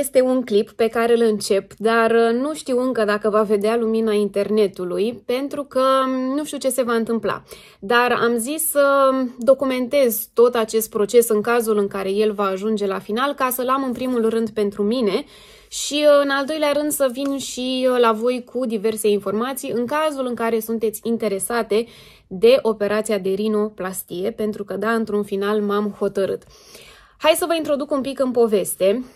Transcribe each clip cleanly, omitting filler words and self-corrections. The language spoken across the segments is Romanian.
este un clip pe care îl încep, dar nu știu încă dacă va vedea lumina internetului, pentru că nu știu ce se va întâmpla. Dar am zis să documentez tot acest proces în cazul în care el va ajunge la final, ca să-l am în primul rând pentru mine și în al doilea rând să vin și la voi cu diverse informații în cazul în care sunteți interesate de operația de rinoplastie, pentru că da, într-un final m-am hotărât. Hai să vă introduc un pic în poveste.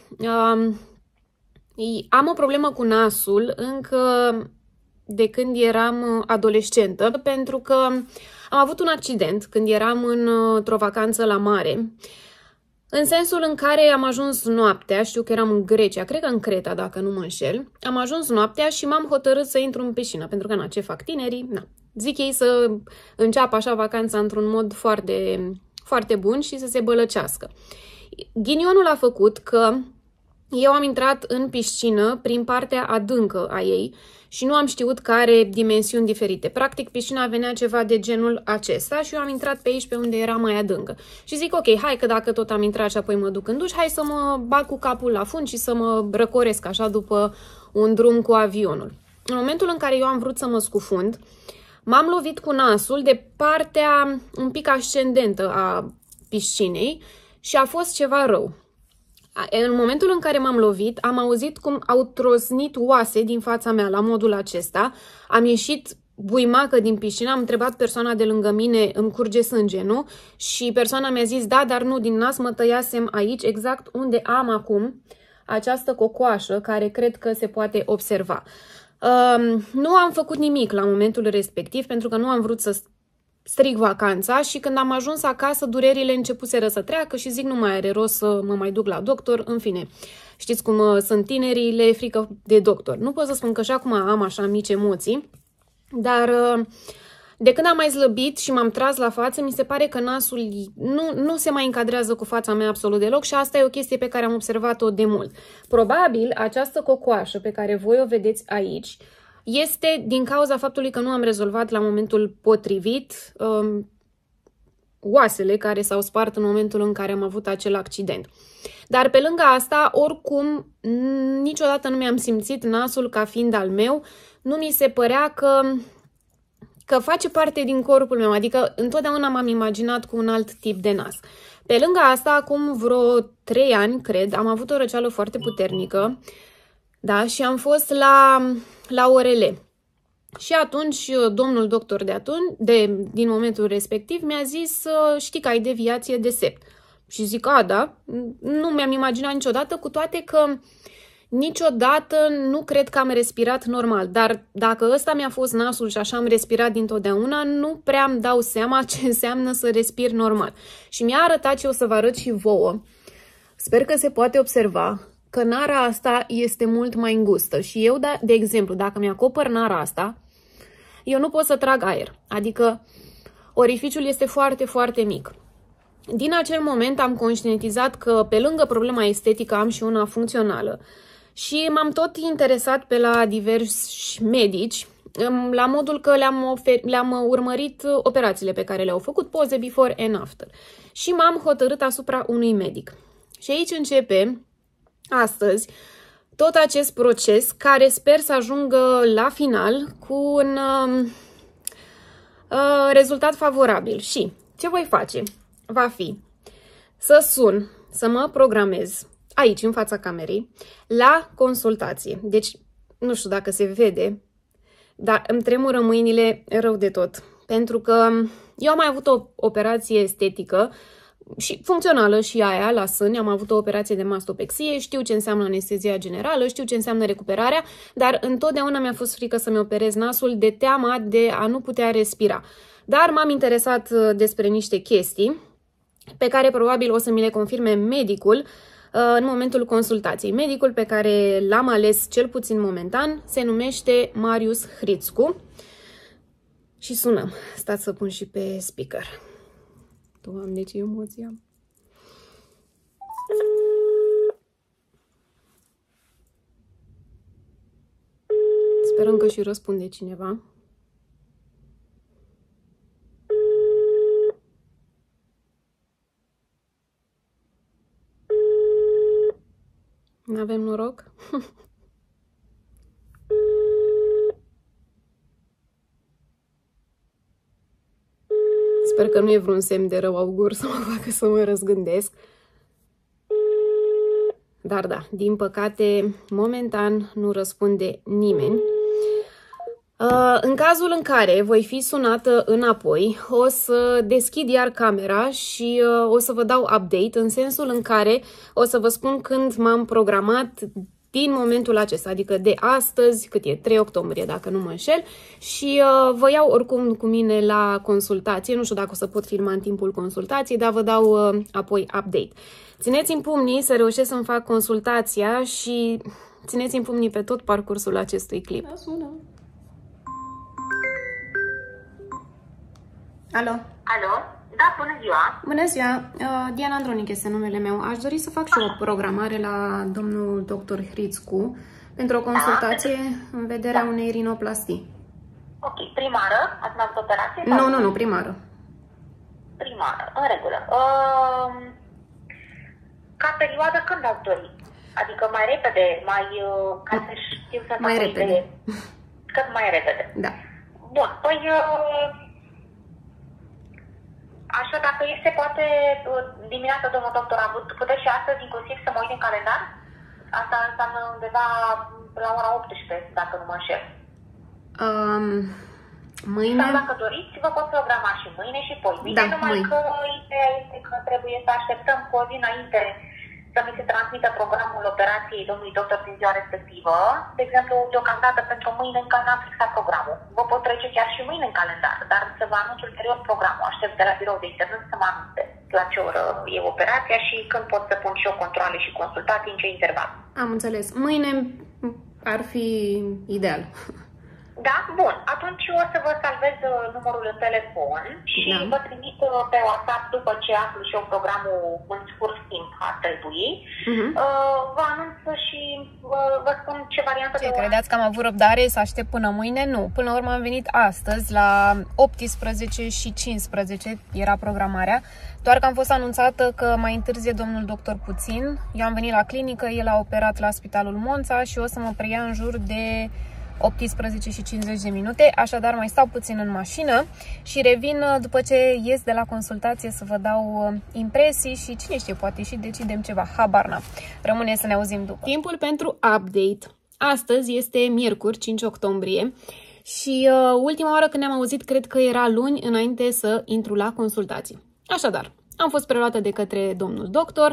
Am o problemă cu nasul încă de când eram adolescentă, pentru că am avut un accident când eram într-o vacanță la mare, în sensul în care am ajuns noaptea, știu că eram în Grecia, cred că în Creta, dacă nu mă înșel, am ajuns noaptea și m-am hotărât să intru în piscină, pentru că, na, ce fac tinerii? Na, zic ei să înceapă așa vacanța într-un mod foarte, foarte bun și să se bălăcească. Ghinionul a făcut că eu am intrat în piscină prin partea adâncă a ei și nu am știut că are dimensiuni diferite. Practic, piscina venea ceva de genul acesta și eu am intrat pe aici pe unde era mai adâncă. Și zic, ok, hai că dacă tot am intrat și apoi mă duc în duș, hai să mă bag cu capul la fund și să mă răcoresc așa după un drum cu avionul. În momentul în care eu am vrut să mă scufund, m-am lovit cu nasul de partea un pic ascendentă a piscinei și a fost ceva rău. În momentul în care m-am lovit, am auzit cum au trosnit oase din fața mea la modul acesta. Am ieșit buimacă din piscină, am întrebat persoana de lângă mine, îmi curge sânge, nu? Și persoana mi-a zis, da, dar nu din nas, mă tăiasem aici, exact unde am acum această cocoașă, care cred că se poate observa. Nu am făcut nimic la momentul respectiv, pentru că nu am vrut să strig vacanța și când am ajuns acasă, durerile începuseră să treacă și zic, nu mai are rost să mă mai duc la doctor, în fine. Știți cum sunt tinerii, le e frică de doctor. Nu pot să spun că și acum am așa mici emoții, dar de când am mai slăbit și m-am tras la față, mi se pare că nasul nu se mai încadrează cu fața mea absolut deloc și asta e o chestie pe care am observat-o de mult. Probabil această cocoașă pe care voi o vedeți aici este din cauza faptului că nu am rezolvat la momentul potrivit oasele care s-au spart în momentul în care am avut acel accident. Dar pe lângă asta, oricum, niciodată nu mi-am simțit nasul ca fiind al meu, nu mi se părea că face parte din corpul meu, adică întotdeauna m-am imaginat cu un alt tip de nas. Pe lângă asta, acum vreo 3 ani, cred, am avut o răceală foarte puternică, da, și am fost la ORL. Și atunci, domnul doctor din momentul respectiv mi-a zis, știi că ai deviație de sept. Și zic, a, da, nu mi-am imaginat niciodată, cu toate că niciodată nu cred că am respirat normal. Dar dacă ăsta mi-a fost nasul și așa am respirat dintotdeauna, nu prea îmi dau seama ce înseamnă să respir normal. Și mi-a arătat și o să vă arăt și vouă. Sper că se poate observa că nara asta este mult mai îngustă și eu, de exemplu, dacă mi-acopăr nara asta, eu nu pot să trag aer, adică orificiul este foarte, foarte mic. Din acel moment am conștientizat că pe lângă problema estetică am și una funcțională și m-am tot interesat pe la diversi medici, la modul că le-am urmărit operațiile pe care le-au făcut, poze before and after, și m-am hotărât asupra unui medic. Și aici începe astăzi tot acest proces care sper să ajungă la final cu un rezultat favorabil. Și ce voi face? Va fi să sun, să mă programez aici, în fața camerei, la consultație. Deci, nu știu dacă se vede, dar îmi tremură mâinile rău de tot. Pentru că eu am mai avut o operație estetică și funcțională și aia la sâni, am avut o operație de mastopexie, știu ce înseamnă anestezia generală, știu ce înseamnă recuperarea, dar întotdeauna mi-a fost frică să-mi operez nasul de teama de a nu putea respira. Dar m-am interesat despre niște chestii pe care probabil o să mi le confirme medicul în momentul consultației. Medicul pe care l-am ales cel puțin momentan se numește Marius Hrițcu și sunăm. Stați să pun și pe speaker. Doamne, ce emoție am! Sperăm că și răspunde cineva. Avem noroc. Sper că nu e vreun semn de rău augur să mă facă să mă răzgândesc. Dar da, din păcate, momentan nu răspunde nimeni. În cazul în care voi fi sunată înapoi, o să deschid iar camera și o să vă dau update, în sensul în care o să vă spun când m-am programat din momentul acesta, adică de astăzi, cât e, 3 octombrie, dacă nu mă înșel, și vă iau oricum cu mine la consultație. Nu știu dacă o să pot filma în timpul consultației, dar vă dau apoi update. Țineți-mi pumnii să reușesc să-mi fac consultația și țineți-mi pumnii pe tot parcursul acestui clip. Da, sună. Alo? Alo? Da, bună ziua! Bună ziua! Diana Andronic este numele meu. Aș dori să fac și o programare la domnul dr. Hrițcu pentru o consultație în vederea unei rinoplastii. Ok, primară? Ați mai avut operație? Nu, primară. Primară, în regulă. Ca perioadă când ați dori? Adică mai repede, ca să știu să mai repede. Cât mai repede. Da. Bun, păi... Așa, dacă este, poate dimineața, domnul doctor, puteți și astăzi inclusiv să mă uit în calendar? Asta înseamnă undeva la ora 18, dacă nu mă înșel. Mâine? Sau dacă doriți, vă pot programa și mâine și poi. Bine, numai mâine. Că ideea este că trebuie să așteptăm cu o zi înainte să mi se transmită programul operației domnului doctor din ziua respectivă. De exemplu, deocamdată pentru mâine încă n-am fixat programul. Vă pot trece chiar și mâine în calendar, dar să vă anunț ulterior programul. Aștept de la birou de internat să mă anunțe la ce oră e operația și când pot să pun și eu controale și consultații, în ce interval. Am înțeles. Mâine ar fi ideal. Da? Bun. Atunci o să vă salvez numărul în telefon și vă trimit pe WhatsApp după ce aflu și eu programul în scurt timp ar trebui. Vă anunț și vă spun ce variantă de oră. Credeți că am avut răbdare să aștept până mâine? Nu. Până la urmă am venit astăzi la 18:15 era programarea. Doar că am fost anunțată că mai întârzie domnul doctor puțin. Eu am venit la clinică, el a operat la Spitalul Monța și o să mă preia în jur de 18:50, așadar mai stau puțin în mașină și revin după ce ies de la consultație să vă dau impresii și cine știe, poate și decidem ceva, habar n-am. Rămâne să ne auzim după. Timpul pentru update. Astăzi este miercuri, 5 octombrie și ultima oară când ne-am auzit cred că era luni înainte să intru la consultație. Așadar, am fost preluată de către domnul doctor.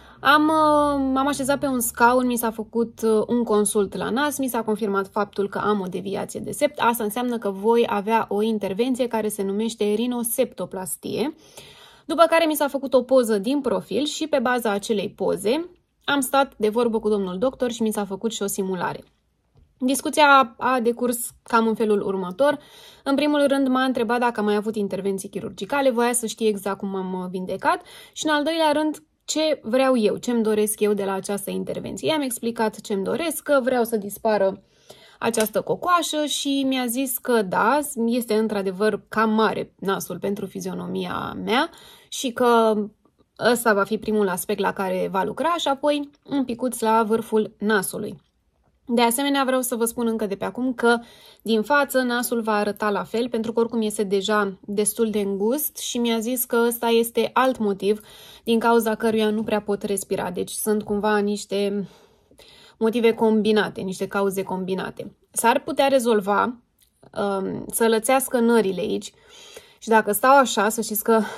M-am așezat pe un scaun, mi s-a făcut un consult la nas, mi s-a confirmat faptul că am o deviație de sept. Asta înseamnă că voi avea o intervenție care se numește rinoseptoplastie. După care mi s-a făcut o poză din profil și pe baza acelei poze am stat de vorbă cu domnul doctor și mi s-a făcut și o simulare. Discuția a decurs cam în felul următor. În primul rând m-a întrebat dacă am mai avut intervenții chirurgicale, voia să știe exact cum am vindecat și în al doilea rând ce vreau eu, ce-mi doresc eu de la această intervenție. I-am explicat ce-mi doresc, că vreau să dispară această cocoașă și mi-a zis că da, este într-adevăr cam mare nasul pentru fizionomia mea și că ăsta va fi primul aspect la care va lucra și apoi un picuț la vârful nasului. De asemenea, vreau să vă spun încă de pe acum că din față nasul va arăta la fel, pentru că oricum este deja destul de îngust și mi-a zis că ăsta este alt motiv din cauza căruia nu prea pot respira. Deci sunt cumva niște motive combinate, niște cauze combinate. S-ar putea rezolva să lățească nările aici și dacă stau așa, să știți că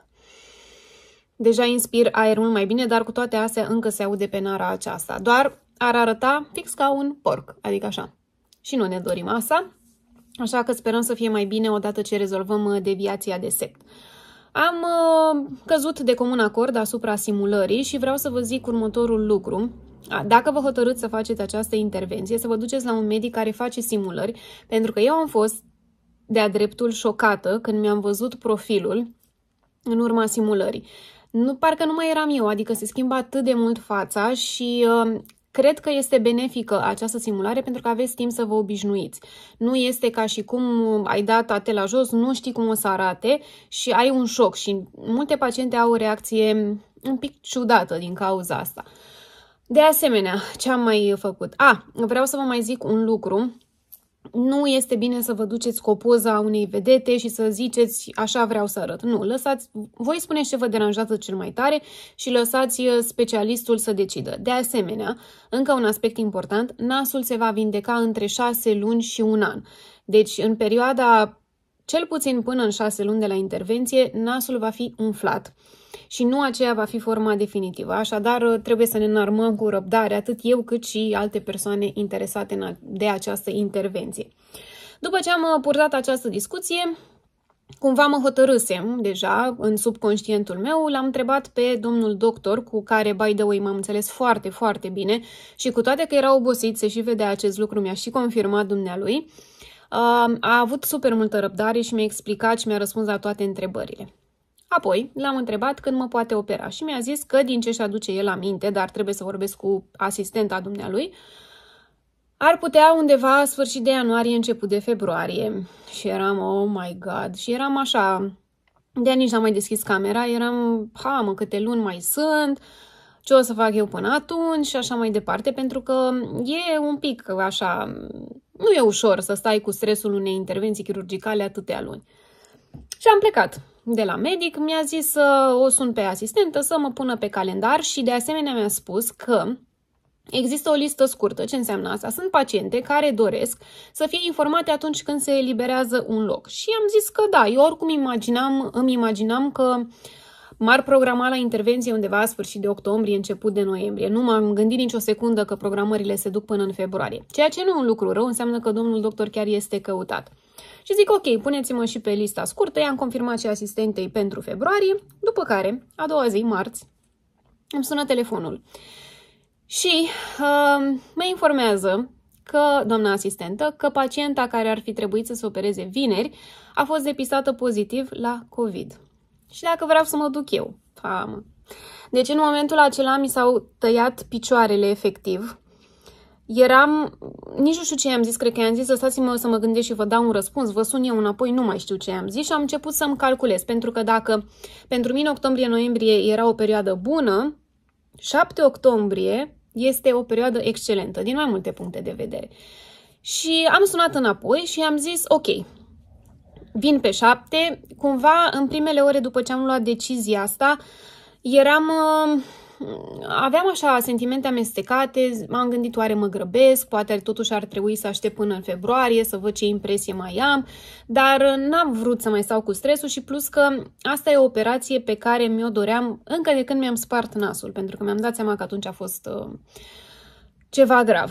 deja inspir aer mult mai bine, dar cu toate astea încă se aude pe nara aceasta. Doar ar arăta fix ca un porc, adică așa. Și nu ne dorim asta, așa că sperăm să fie mai bine odată ce rezolvăm deviația de sept. Am căzut de comun acord asupra simulării și vreau să vă zic următorul lucru. Dacă vă hotărâți să faceți această intervenție, să vă duceți la un medic care face simulări, pentru că eu am fost de-a dreptul șocată când mi-am văzut profilul în urma simulării. Parcă nu mai eram eu, adică se schimbă atât de mult fața și cred că este benefică această simulare pentru că aveți timp să vă obișnuiți. Nu este ca și cum ai dat ate la jos, nu știi cum o să arate și ai un șoc și multe paciente au o reacție un pic ciudată din cauza asta. De asemenea, ce am mai făcut? Vreau să vă mai zic un lucru. Nu este bine să vă duceți cu o poză a unei vedete și să ziceți așa vreau să arăt. Nu, voi spuneți ce vă deranjează cel mai tare și lăsați specialistul să decidă. De asemenea, încă un aspect important, nasul se va vindeca între 6 luni și 1 an. Deci, în perioada cel puțin până în 6 luni de la intervenție, nasul va fi umflat. Și nu aceea va fi forma definitivă. Așadar, trebuie să ne înarmăm cu răbdare, atât eu cât și alte persoane interesate de această intervenție. După ce am purtat această discuție, cumva mă hotărâsem deja în subconștientul meu, l-am întrebat pe domnul doctor, cu care, by the way, m-am înțeles foarte, foarte bine și cu toate că era obosit, se și vedea acest lucru, mi-a și confirmat dumnealui, a avut super multă răbdare și mi-a explicat și mi-a răspuns la toate întrebările. Apoi l-am întrebat când mă poate opera și mi-a zis că din ce-și aduce el aminte, dar trebuie să vorbesc cu asistenta dumnealui, ar putea undeva sfârșit de ianuarie, început de februarie. Și eram, oh my god, și eram așa, de-aia nici n-am mai deschis camera, eram, câte luni mai sunt, ce o să fac eu până atunci și așa mai departe, pentru că e un pic așa, nu e ușor să stai cu stresul unei intervenții chirurgicale atâtea luni. Și am plecat de la medic, mi-a zis să o sun pe asistentă să mă pună pe calendar și de asemenea mi-a spus că există o listă scurtă. Ce înseamnă asta? Sunt paciente care doresc să fie informate atunci când se eliberează un loc. Și am zis că da, eu oricum îmi imaginam că m-ar programa la intervenție undeva la sfârșit de octombrie, început de noiembrie. Nu m-am gândit nicio secundă că programările se duc până în februarie. Ceea ce nu e un lucru rău, înseamnă că domnul doctor chiar este căutat. Și zic, ok, puneți-mă și pe lista scurtă, i-am confirmat și asistentei pentru februarie, după care, a doua zi, marți, îmi sună telefonul. Și mă informează că, doamna asistentă, că pacienta care ar fi trebuit să se opereze vineri a fost depistată pozitiv la COVID. Și dacă vreau să mă duc eu. Deci în momentul acela mi s-au tăiat picioarele efectiv. Nici nu știu ce i-am zis, cred că i-am zis, lăsați-mă să mă gândesc și vă dau un răspuns, vă sun eu înapoi, nu mai știu ce i-am zis și am început să-mi calculez, pentru că dacă pentru mine octombrie-noiembrie era o perioadă bună, 7 octombrie este o perioadă excelentă, din mai multe puncte de vedere. Și am sunat înapoi și am zis, ok, vin pe 7, cumva în primele ore după ce am luat decizia asta, aveam așa sentimente amestecate, m-am gândit oare mă grăbesc, poate totuși ar trebui să aștept până în februarie să văd ce impresie mai am, dar n-am vrut să mai stau cu stresul și plus că asta e o operație pe care mi-o doream încă de când mi-am spart nasul, pentru că mi-am dat seama că atunci a fost ceva grav.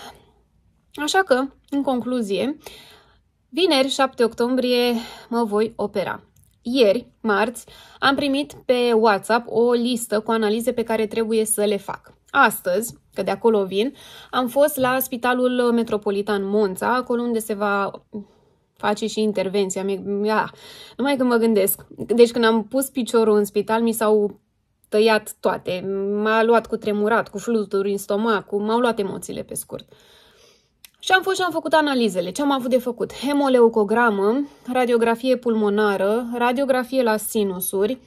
Așa că, în concluzie, vineri, 7 octombrie, mă voi opera. Ieri, marți, am primit pe WhatsApp o listă cu analize pe care trebuie să le fac. Astăzi, că de acolo vin, am fost la Spitalul Metropolitan Monța, acolo unde se va face și intervenția. Numai când mă gândesc. Deci când am pus piciorul în spital, mi s-au tăiat toate. M-a luat cu tremurat, cu fluturi în stomac, m-au luat emoțiile pe scurt. Și am fost și am făcut analizele. Ce am avut de făcut? Hemoleucogramă, radiografie pulmonară, radiografie la sinusuri,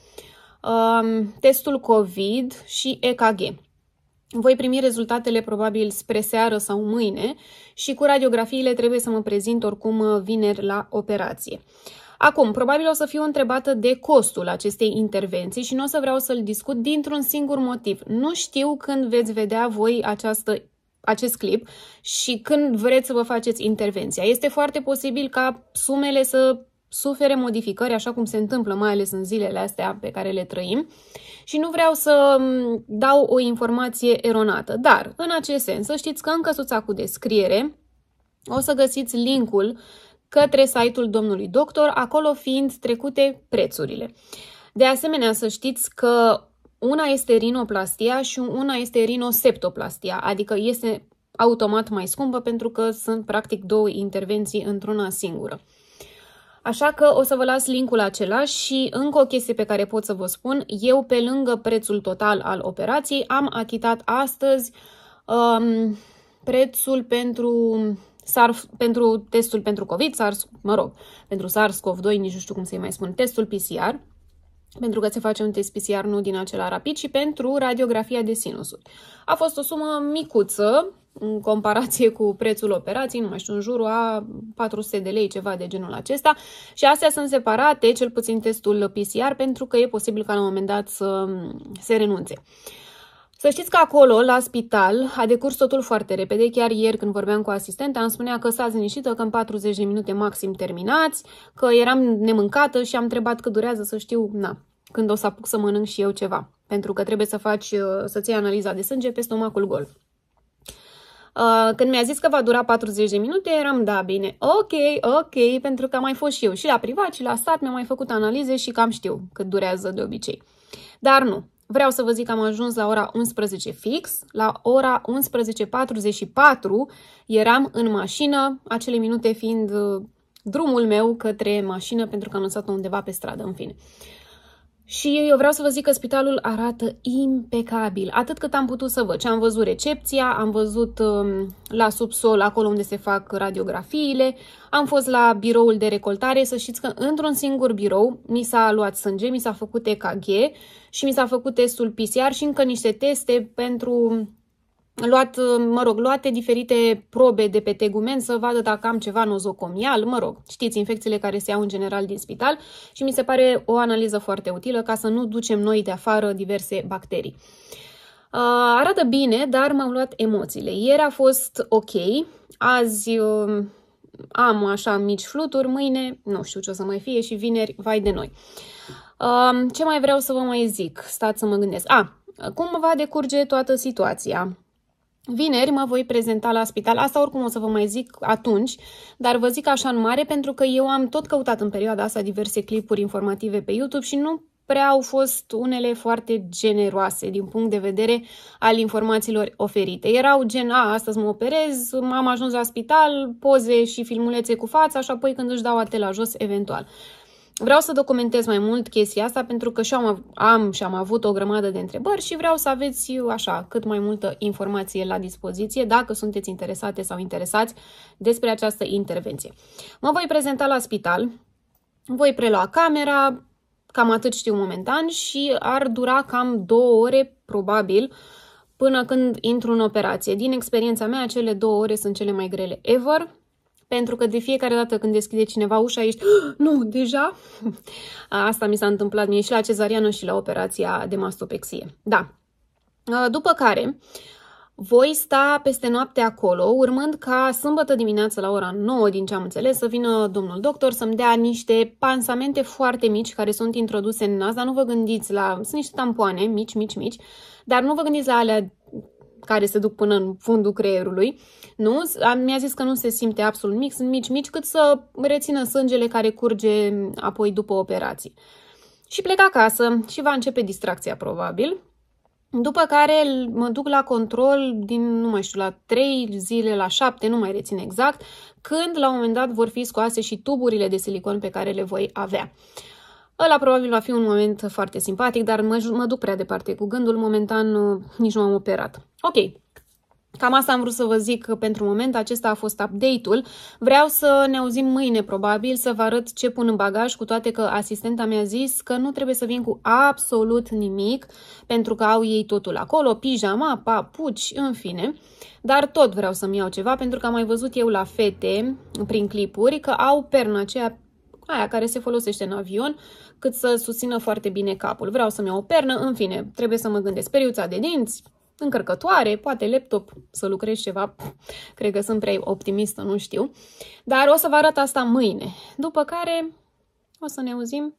testul COVID și EKG. Voi primi rezultatele probabil spre seară sau mâine și cu radiografiile trebuie să mă prezint oricum vineri la operație. Acum, probabil o să fiu întrebată de costul acestei intervenții și nu o să vreau să-l discut dintr-un singur motiv. Nu știu când veți vedea voi acest clip și când vreți să vă faceți intervenția. Este foarte posibil ca sumele să sufere modificări, așa cum se întâmplă, mai ales în zilele astea pe care le trăim și nu vreau să dau o informație eronată. Dar, în acest sens, să știți că în căsuța cu descriere o să găsiți linkul către site-ul domnului doctor, acolo fiind trecute prețurile. De asemenea, să știți că una este rinoplastia și una este rinoseptoplastia, adică este automat mai scumpă pentru că sunt practic două intervenții într-una singură. Așa că o să vă las linkul acela și încă o chestie pe care pot să vă spun, eu pe lângă prețul total al operației am achitat astăzi prețul pentru testul pentru COVID, pentru SARS-CoV-2, nici nu știu cum să-i mai spun, testul PCR. pentru că se face un test PCR nu din acela rapid, și pentru radiografia de sinusuri. A fost o sumă micuță în comparație cu prețul operației, nu mai știu, în jurul a 400 de lei, ceva de genul acesta, și astea sunt separate, cel puțin testul PCR, pentru că e posibil ca la un moment dat să se renunțe. Să știți că acolo, la spital, a decurs totul foarte repede. Chiar ieri, când vorbeam cu asistenta, îmi spunea că stați liniștită, că în 40 de minute maxim terminați, că eram nemâncată și am întrebat cât durează să știu, când o să apuc să mănânc și eu ceva. Pentru că trebuie să-ți iei analiza de sânge pe stomacul gol. Când mi-a zis că va dura 40 de minute, eram, da, bine, ok, pentru că am mai fost și eu și la privat și la stat, mi-am mai făcut analize și cam știu cât durează de obicei. Dar nu. Vreau să vă zic că am ajuns la ora 11 fix, la ora 11:44 eram în mașină, acele minute fiind drumul meu către mașină, pentru că am lăsat-o undeva pe stradă, în fine. Și eu vreau să vă zic că spitalul arată impecabil, atât cât am putut să văd. Și am văzut recepția, am văzut la subsol, acolo unde se fac radiografiile, am fost la biroul de recoltare. Să știți că într-un singur birou mi s-a luat sânge, mi s-a făcut EKG și mi s-a făcut testul PCR și încă niște teste pentru luate diferite probe de pe tegument să vadă dacă am ceva nozocomial, știți, infecțiile care se iau în general din spital, și mi se pare o analiză foarte utilă ca să nu ducem noi de afară diverse bacterii. Arată bine, dar m-au luat emoțiile. Ieri a fost ok, azi am așa mici fluturi, mâine nu știu ce o să mai fie și vineri, vai de noi. Ce mai vreau să vă mai zic? Stați să mă gândesc. Cum va decurge toată situația? Vineri mă voi prezenta la spital, asta oricum o să vă mai zic atunci, dar vă zic așa în mare pentru că eu am tot căutat în perioada asta diverse clipuri informative pe YouTube și nu prea au fost unele foarte generoase din punct de vedere al informațiilor oferite. Erau gen, astăzi mă operez, am ajuns la spital, poze și filmulețe cu fața și apoi când își dau atela jos, eventual. Vreau să documentez mai mult chestia asta pentru că am avut o grămadă de întrebări și vreau să aveți așa cât mai multă informație la dispoziție dacă sunteți interesate sau interesați despre această intervenție. Mă voi prezenta la spital, voi prelua camera, cam atât știu momentan, și ar dura cam 2 ore probabil până când intru în operație. Din experiența mea, cele 2 ore sunt cele mai grele ever. Pentru că de fiecare dată când deschide cineva ușa, ești, nu, deja? Asta mi s-a întâmplat mie și la cezariană și la operația de mastopexie. Da. După care voi sta peste noapte acolo, urmând ca sâmbătă dimineață la ora 9, din ce am înțeles, să vină domnul doctor să-mi dea niște pansamente foarte mici care sunt introduse în nas, dar nu vă gândiți la... Sunt niște tampoane mici, dar nu vă gândiți la alea care se duc până în fundul creierului. Nu? Mi-a zis că nu se simte absolut nimic, sunt mici, cât să rețină sângele care curge apoi după operație. Și plec acasă și va începe distracția probabil. După care mă duc la control din, nu mai știu, la 3 zile, la 7, nu mai rețin exact, când la un moment dat vor fi scoase și tuburile de silicon pe care le voi avea. Ăla probabil va fi un moment foarte simpatic, dar mă duc prea departe cu gândul, momentan nici nu am operat. Ok, cam asta am vrut să vă zic pentru moment, acesta a fost update-ul. Vreau să ne auzim mâine probabil, să vă arăt ce pun în bagaj, cu toate că asistenta mi-a zis că nu trebuie să vin cu absolut nimic, pentru că au ei totul acolo, pijama, papuci, în fine. Dar tot vreau să-mi iau ceva, pentru că am mai văzut eu la fete, prin clipuri, că au perna aia care se folosește în avion, cât să susțină foarte bine capul. Vreau să-mi iau o pernă, în fine, trebuie să mă gândesc. Periuța de dinți, încărcătoare, poate laptop, să lucrez ceva. Cred că sunt prea optimistă, nu știu. Dar o să vă arăt asta mâine. După care o să ne auzim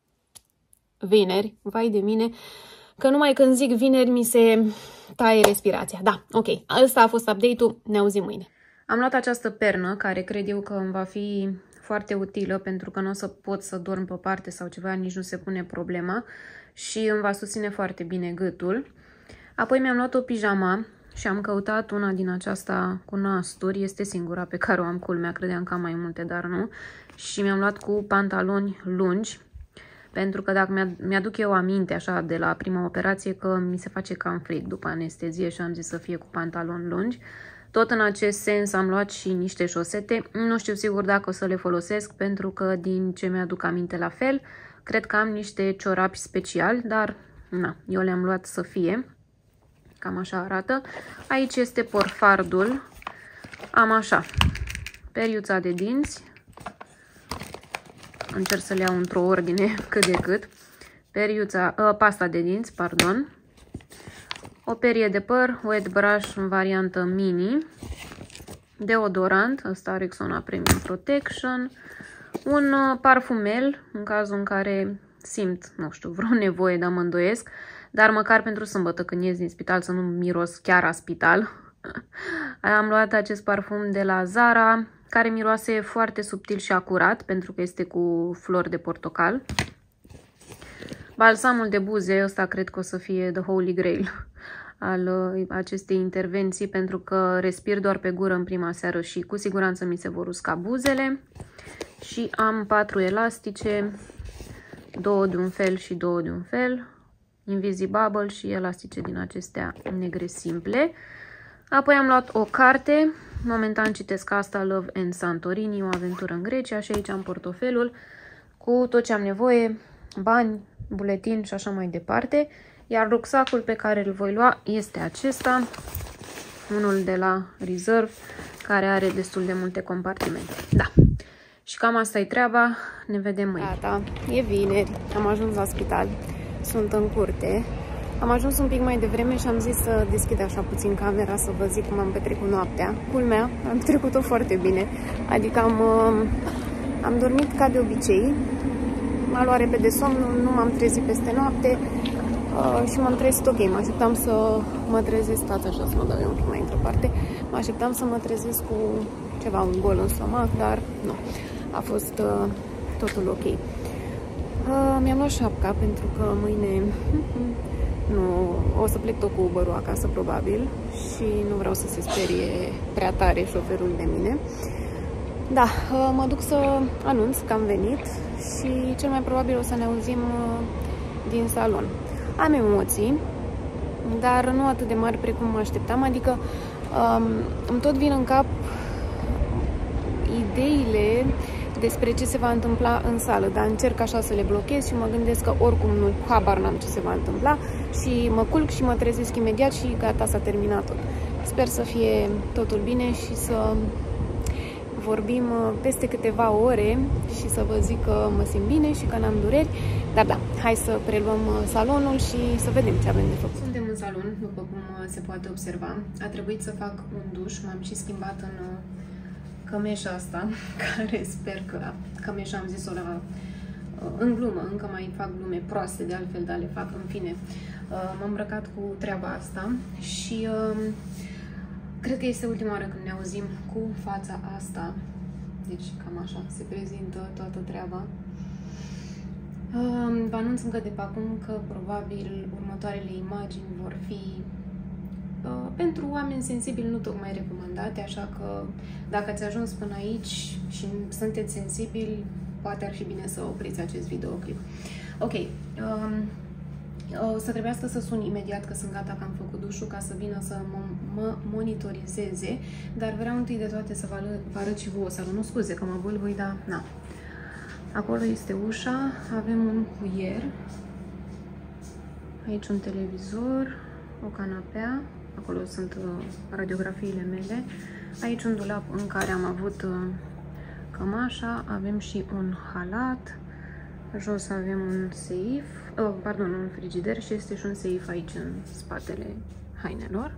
vineri. Vai de mine, că numai când zic vineri mi se taie respirația. Da, ok. Ăsta a fost update-ul. Ne auzim mâine. Am luat această pernă, care cred eu că îmi va fi foarte utilă, pentru că nu o să pot să dorm pe parte sau ceva, nici nu se pune problema, și îmi va susține foarte bine gâtul. Apoi mi-am luat o pijama și am căutat una din aceasta cu nasturi, este singura pe care o am, culmea, credeam că am mai multe, dar nu. Și mi-am luat cu pantaloni lungi, pentru că dacă mi-aduc eu aminte așa de la prima operație că mi se face cam frig după anestezie și am zis să fie cu pantaloni lungi. Tot în acest sens am luat și niște șosete, nu știu sigur dacă o să le folosesc, pentru că din ce mi-aduc aminte la fel, Cred că am niște ciorapi speciali, dar na, eu le-am luat să fie. Cam așa arată. Aici este porfardul. Am așa, periuța de dinți. Încerc să le iau într-o ordine cât de cât. Pasta de dinți, pardon. O perie de păr, wet brush în variantă mini. Deodorant, ăsta Rexona Premium Protection. Un parfumel, în cazul în care simt, nu știu, vreo nevoie, dar mă îndoiesc. Dar măcar pentru sâmbătă când ies din spital să nu miros chiar a spital. Am luat acest parfum de la Zara, care miroase foarte subtil și acurat, pentru că este cu flori de portocal. Balsamul de buze, ăsta cred că o să fie the holy grail al acestei intervenții, pentru că respir doar pe gură în prima seară și cu siguranță mi se vor usca buzele. Și am 4 elastice, 2 de un fel și 2 de un fel, Invisibubble și elastice din acestea negre simple. Apoi am luat o carte, momentan citesc asta, Love and Santorini, o aventură în Grecia, și aici am portofelul cu tot ce am nevoie, bani, buletin și așa mai departe. Iar rucsacul pe care îl voi lua este acesta, unul de la Reserve, care are destul de multe compartimente. Da. Și cam asta e treaba, ne vedem mâine. Gata, e vineri, am ajuns la spital, sunt în curte. Am ajuns un pic mai devreme și am zis să deschid așa puțin camera să vă zic cum am petrecut noaptea. Culmea, am petrecut-o foarte bine, adică am dormit ca de obicei, m-a luat repede somnul, nu m-am trezit peste noapte și m-am trezit ok. Mă așteptam să mă trezesc, stați așa să mă dau eu un pic mai într-o parte, mă așteptam să mă trezesc cu ceva, un gol în stomac, dar nu, a fost totul ok. Mi-am luat șapca pentru că mâine nu, o să plec tot cu Uber-ul acasă probabil și nu vreau să se sperie prea tare șoferul de mine. Da, mă duc să anunț că am venit și cel mai probabil o să ne auzim din salon. Am emoții, dar nu atât de mari precum mă așteptam, adică îmi tot vin în cap ideile despre ce se va întâmpla în sală, dar încerc așa să le blochez și mă gândesc că oricum nu, habar n-am ce se va întâmpla și mă culc și mă trezesc imediat și gata, s-a terminat tot. Sper să fie totul bine și să vorbim peste câteva ore și să vă zic că mă simt bine și că n-am dureri, dar da, hai să preluăm salonul și să vedem ce avem de făcut. Suntem în salon, după cum se poate observa. A trebuit să fac un duș, m-am și schimbat în cămeșa asta, care sper că cămeșa am zis-o în glumă, încă mai fac glume proaste de altfel, dar le fac în fine. M-am îmbrăcat cu treaba asta și cred că este ultima oară când ne auzim cu fața asta, deci cam așa se prezintă toată treaba. Vă anunț încă de pe acum că probabil următoarele imagini vor fi pentru oameni sensibili nu tocmai recomandate, așa că dacă ați ajuns până aici și sunteți sensibili, poate ar fi bine să opriți acest videoclip. Ok, o să trebuiască să sun imediat că sunt gata, că am făcut dușul, ca să vină să mă monitorizeze, dar vreau întâi de toate să vă arăt și vouă salonul. Scuze că mă bâlbâi, dar na. Acolo este ușa, avem un cuier, aici un televizor, o canapea, acolo sunt radiografiile mele, aici un dulap în care am avut cămașa, avem și un halat, jos avem un seif, un frigider și este și un seif aici în spatele hainelor.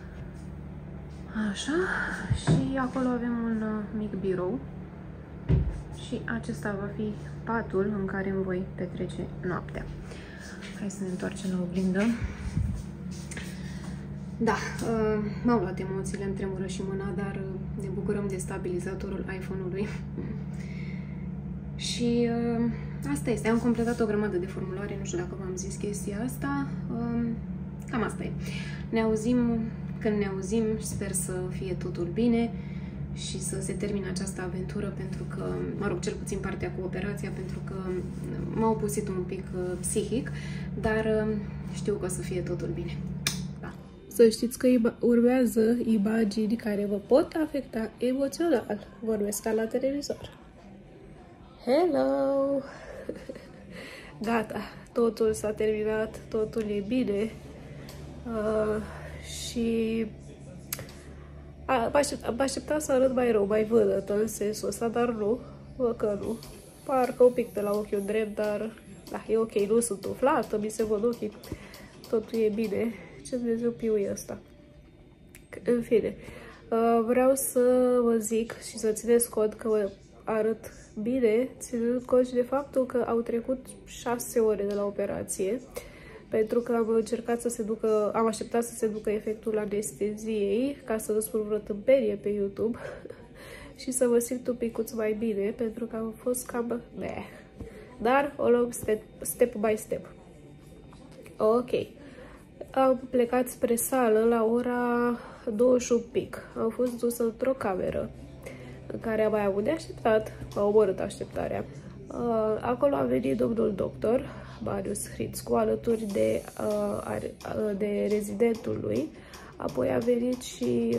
Așa, și acolo avem un mic birou și acesta va fi patul în care îmi voi petrece noaptea. Hai să ne întoarcem la oglindă. Da, m-au luat emoțiile, îmi tremură și mâna, dar ne bucurăm de stabilizatorul iPhone-ului. Și asta este, am completat o grămadă de formulare, nu știu dacă v-am zis chestia asta, cam asta e. Ne auzim când ne auzim, sper să fie totul bine și să se termine această aventură, pentru că, mă rog, cel puțin partea cu operația, pentru că m-a obosit un pic psihic, dar știu că o să fie totul bine. Da. Să știți că urmează imagini care vă pot afecta emoțional. Vorbesc ca la televizor. Hello! gata, totul s-a terminat, totul e bine. Și am așteptat să arăt mai rău, mai vădătă în sensul ăsta, dar nu, văd că nu. Parcă un pic de la ochiul drept, dar da, e ok, nu sunt umflată, mi se văd ochii, totul e bine. Ce Dumnezeu piu e ăsta? În fine, vreau să vă zic și să țineți cont că vă arăt bine, ținând cont și de faptul că au trecut 6 ore de la operație, pentru că am încercat să se ducă, am așteptat să se ducă efectul anesteziei, ca să nu spun vreo tâmpenie pe YouTube, și să mă simt un picuț mai bine, pentru că am fost cam meh. Dar o luăm step by step. Ok. Am plecat spre sală la ora 21 pic. Am fost dusă într-o cameră în care am mai avut de așteptat, m-a omorât așteptarea. Acolo a venit domnul doctor Marius Hrițcu, alături de rezidentul lui. Apoi a venit și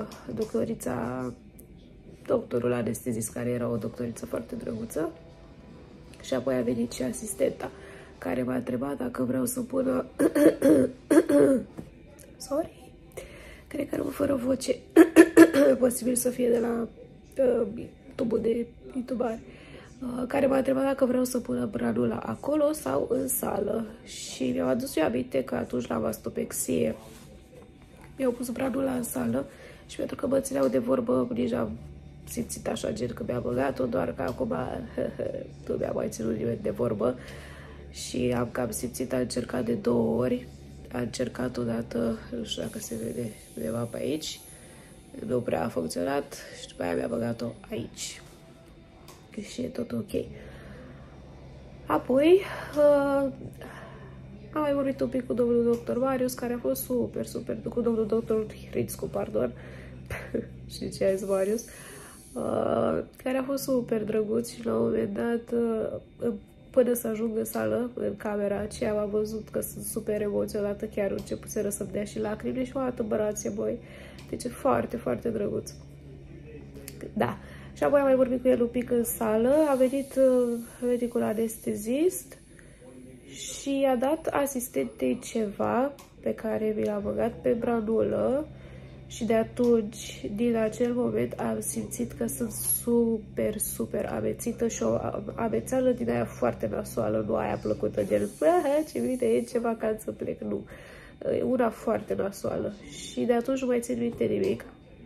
doctorul anestezist, care era o doctoriță foarte drăguță. Și apoi a venit și asistenta, care m-a întrebat dacă vreau să pună... Sorry. Cred că rămân fără voce. Posibil să fie de la tubul de intubare. Care m-a întrebat dacă vreau să pună branula acolo sau în sală. Și mi-am adus eu aminte că atunci la mastopexie mi-au pus branula în sală și pentru că mă țineau de vorbă, nici am simțit așa gen că mi-a băgat-o, doar că acum nu mi-a mai ținut nimeni de vorbă și am cam simțit, a încercat de 2 ori, a încercat odată, nu știu dacă se vede undeva pe aici, nu prea a funcționat și după aia mi-a băgat-o aici. Și e tot ok. Apoi am mai vorbit un pic cu domnul doctor Marius, care a fost super, cu domnul doctor Hrițcu, pardon, știi ce a zis Marius, care a fost super drăguț și la un moment dat, până să ajung în sală, în camera aceea, am văzut că sunt super emoționată, chiar începuseră să-mi dea și lacrimile și m-a luat în brațe, băi. Deci e foarte drăguț. Da. Și apoi am mai vorbit cu el un pic în sală, a venit medicul anestezist și a dat asistentei ceva pe care mi l-a băgat pe branulă și de atunci, din acel moment, am simțit că sunt super amețită și o amețeală din aia foarte nasoală, nu aia plăcută, gen, ce bine, e ce vacanță plec, nu. E una foarte nasoală și de atunci nu mai țin minte nimic.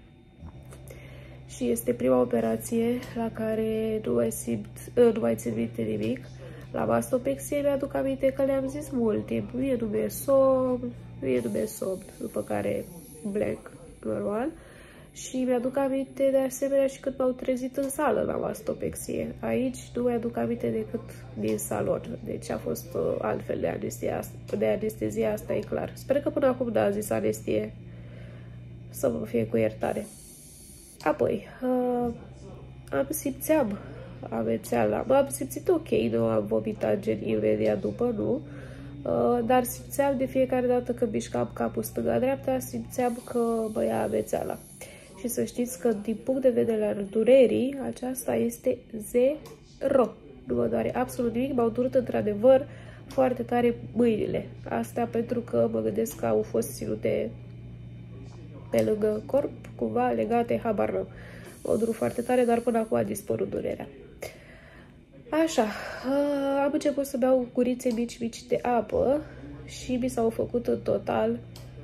Și este prima operație la care nu mai țin minte nimic. La mastopexie mi-aduc aminte că le-am zis mult timp, mie nu mi-e somn, după care blank, normal. Și mi-aduc aminte de asemenea și când m-au trezit în sală la mastopexie. Aici nu mi-aduc aminte decât din salon. Deci a fost altfel de anestezie, asta e clar. Sper că până acum n-a zis anestie, să vă fie cu iertare. Apoi, simțeam amețeala. Am simțit ok, nu am vomitat gen imediat după, nu. Dar simțeam de fiecare dată că mișcam capul stânga-dreapta, simțeam că mă ia amețeala. Și să știți că din punct de vedere al durerii, aceasta este 0. Nu mă doare absolut nimic, m-au durut într-adevăr foarte tare mâinile. Asta pentru că mă gândesc că au fost ținute pe lângă corp, cumva legate, habar n-am. M-au durut foarte tare, dar până acum a dispărut durerea. Așa, am început să beau gurițe mici de apă și mi s-au făcut în total,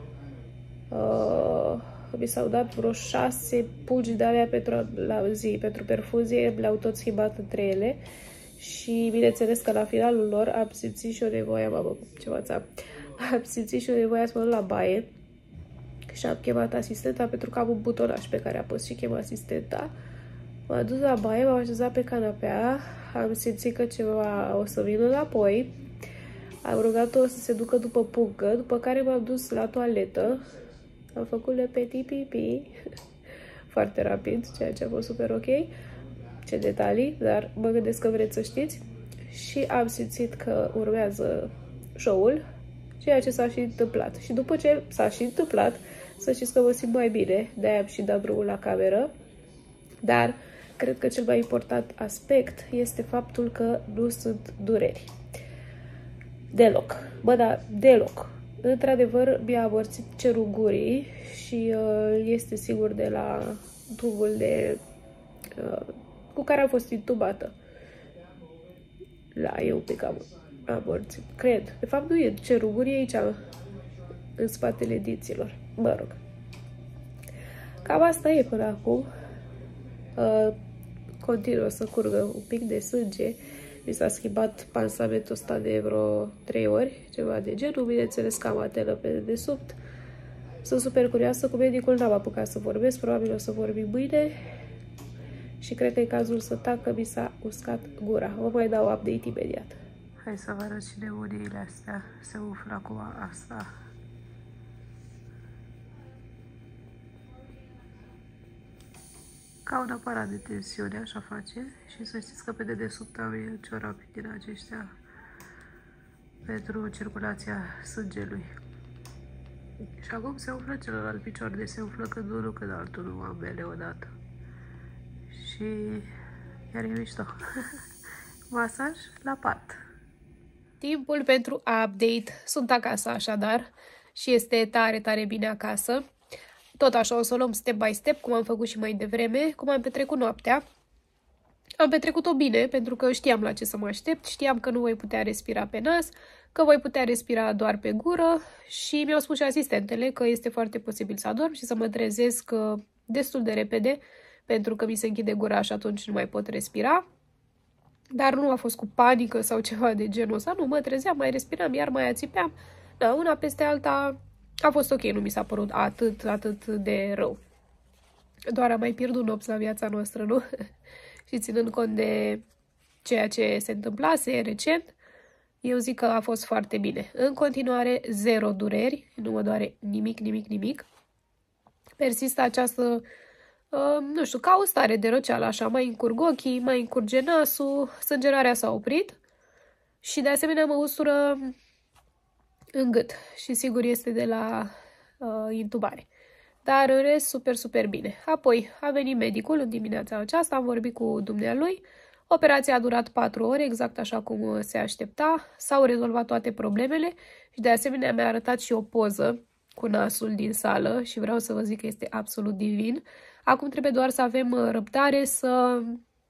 mi s-au dat vreo 6 pulgi de alea la zi pentru perfuzie, le-au tot schimbat între ele și bineînțeles că la finalul lor am simțit și o nevoie, am simțit și o nevoie să mă duc la baie și am chemat asistenta pentru că am un butonaș pe care apăs și chem asistenta. M-am dus la baie, m-am așezat pe canapea, am simțit că ceva o să vină înapoi, am rugat-o să se ducă după puncă, după care m-am dus la toaletă, am făcut le petit pipi, foarte rapid, ceea ce a fost super ok, ce detalii, dar mă gândesc că vreți să știți, și am simțit că urmează show-ul, ceea ce s-a și întâmplat. Și după ce s-a și întâmplat, să știți că mă simt mai bine, de-aia am și dat drumul la cameră, dar cred că cel mai important aspect este faptul că nu sunt dureri. Deloc. Bă, da, deloc. Într-adevăr, mi-a amorțit cerul gurii și este sigur de la tubul cu care am fost intubată. E un pic amorțit, cred. De fapt, nu e cerul gurii, e aici, în spatele dinților. Mă rog. Cam asta e până acum. Continuă să curgă un pic de sânge. Mi s-a schimbat pansamentul ăsta de vreo 3 ori, ceva de genul. Bineînțeles că am atelă pe dedesubt. Sunt super curioasă cu medicul, n-am apucat să vorbesc, probabil o să vorbim mâine. Și cred că e cazul să tac, că mi s-a uscat gura. Vă mai dau update imediat. Hai să vă arăt și nebuniile astea. Se umflă acum asta. Ca un aparat de tensiune, așa face. Și să știți că pe dedesubt am ciorapi din aceștia pentru circulația sângelui. Și acum se umflă celălalt picior, de se umflă când unul, când altul, nu ambele odată. Și iar e mișto. Masaj la pat. Timpul pentru update. Sunt acasă așadar și este tare, tare bine acasă. Tot așa o să o luăm step by step, cum am făcut și mai devreme, cum am petrecut noaptea. Am petrecut-o bine, pentru că știam la ce să mă aștept, știam că nu voi putea respira pe nas, că voi putea respira doar pe gură și mi-au spus și asistentele că este foarte posibil să adorm și să mă trezesc destul de repede, pentru că mi se închide gura și atunci nu mai pot respira. Dar nu a fost cu panică sau ceva de genul ăsta, nu, mă trezeam, mai respiram, iar mai ațipeam. Da, una peste alta a fost ok, nu mi s-a părut atât de rău. Doar am mai pierdut nopți la viața noastră, nu? Și ținând cont de ceea ce se întâmplase recent, eu zic că a fost foarte bine. În continuare, 0 dureri, nu mă doare nimic. Persistă această, nu știu, ca o stare de răceală, așa, mai încurg ochii, mai încurge nasul, sângerarea s-a oprit și de asemenea mă usură în gât și sigur este de la intubare. Dar în rest, super bine. Apoi a venit medicul în dimineața aceasta, am vorbit cu dumnealui. Operația a durat 4 ore, exact așa cum se aștepta. S-au rezolvat toate problemele și de asemenea mi-a arătat și o poză cu nasul din sală și vreau să vă zic că este absolut divin. Acum trebuie doar să avem răbdare să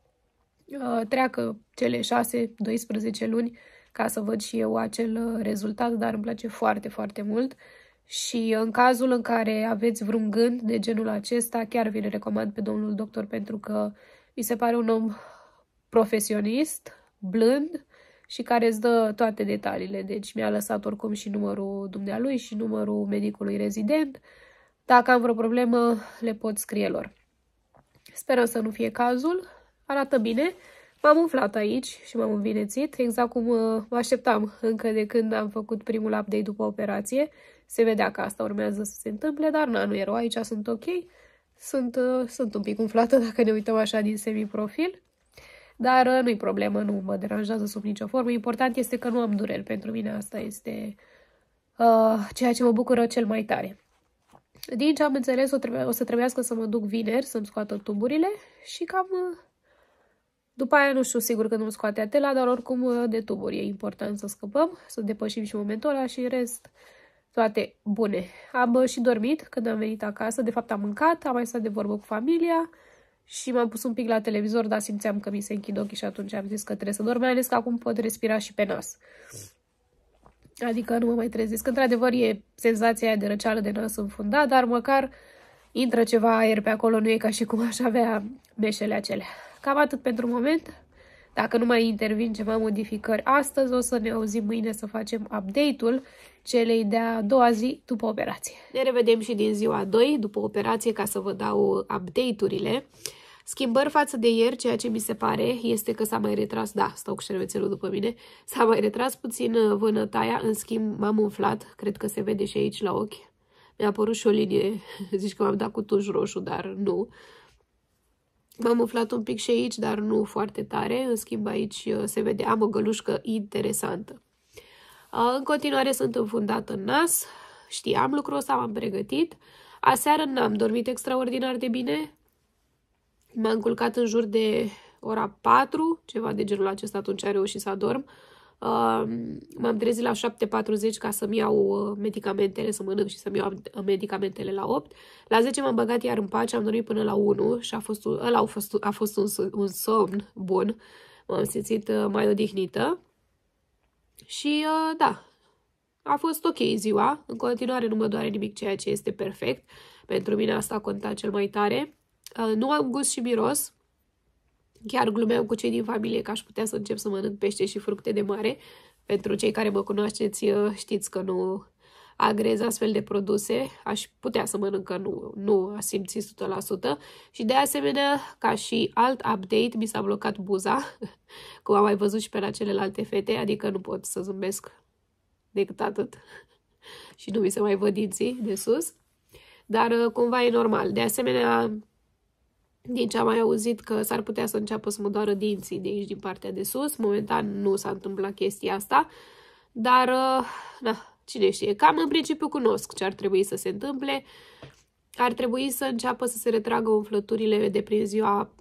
treacă cele 6-12 luni ca să văd și eu acel rezultat, dar îmi place foarte mult. Și în cazul în care aveți vreun gând de genul acesta, chiar vi-l recomand pe domnul doctor, pentru că mi se pare un om profesionist, blând și care îți dă toate detaliile. Deci mi-a lăsat oricum și numărul dumnealui și numărul medicului rezident. Dacă am vreo problemă, le pot scrie lor. Sperăm să nu fie cazul. Arată bine. M-am umflat aici și m-am învinețit, exact cum mă așteptam încă de când am făcut primul update după operație. Se vedea că asta urmează să se întâmple, dar nu e rău, aici sunt ok. Sunt un pic umflată dacă ne uităm așa din semi-profil. Dar nu-i problemă, nu mă deranjează sub nicio formă. Important este că nu am dureri. Pentru mine asta este ceea ce mă bucură cel mai tare. Din ce am înțeles, o să trebuiască să mă duc vineri să-mi scoată tuburile și cam... După aia nu știu sigur că nu-mi scoate atela, dar oricum de tuburi e important să scăpăm, să depășim și momentul ăla și în rest toate bune. Am și dormit când am venit acasă, de fapt am mâncat, am mai stat de vorbă cu familia și m-am pus un pic la televizor, dar simțeam că mi se închid ochii și atunci am zis că trebuie să dorm, mai ales că acum pot respira și pe nas. Adică nu mă mai trezesc. Într-adevăr e senzația aia de răceală de nas înfundat, dar măcar intră ceva aer pe acolo, nu e ca și cum aș avea meșele acelea. Cam atât pentru moment. Dacă nu mai intervin ceva modificări astăzi, o să ne auzim mâine să facem update-ul celei de-a doua zi după operație. Ne revedem și din ziua 2 după operație ca să vă dau update-urile. Schimbări față de ieri, ceea ce mi se pare este că s-a mai retras, da, stau cu șervețelul după mine, s-a mai retras puțin vânătaia, în schimb m-am umflat, cred că se vede și aici la ochi. Mi-a apărut și o linie, zici că m-am dat cu tuș roșu, dar nu. M-am umflat un pic și aici, dar nu foarte tare. În schimb, aici se vede, am o gălușcă interesantă. În continuare sunt înfundată în nas. Știam lucrul ăsta, m-am pregătit. Aseară n-am dormit extraordinar de bine. M-am culcat în jur de ora 4, ceva de genul acesta, atunci am reușit să adorm. M-am trezit la 7:40 ca să-mi iau medicamentele, să mănânc și să-mi iau medicamentele la 8. La 10 m-am băgat iar în pace, am dormit până la 1 și a fost un somn bun. M-am simțit mai odihnită. Și da, a fost ok ziua. În continuare nu mă doare nimic, ceea ce este perfect. Pentru mine asta a contat cel mai tare. Nu am gust și miros. Chiar glumeam cu cei din familie că aș putea să încep să mănânc pește și fructe de mare. Pentru cei care mă cunoașteți, știți că nu agrez astfel de produse. Aș putea să mănânc, că nu a simțit 100%. Și de asemenea, ca și alt update, mi s-a blocat buza, cum am mai văzut și pe la celelalte fete, adică nu pot să zâmbesc decât atât. Și nu mi se mai văd dinții de sus. Dar cumva e normal. De asemenea, din ce am mai auzit, că s-ar putea să înceapă să mă doară dinții de aici, din partea de sus. Momentan nu s-a întâmplat chestia asta. Dar, na, cine știe. Cam în principiu cunosc ce ar trebui să se întâmple. Ar trebui să înceapă să se retragă umflăturile de prin ziua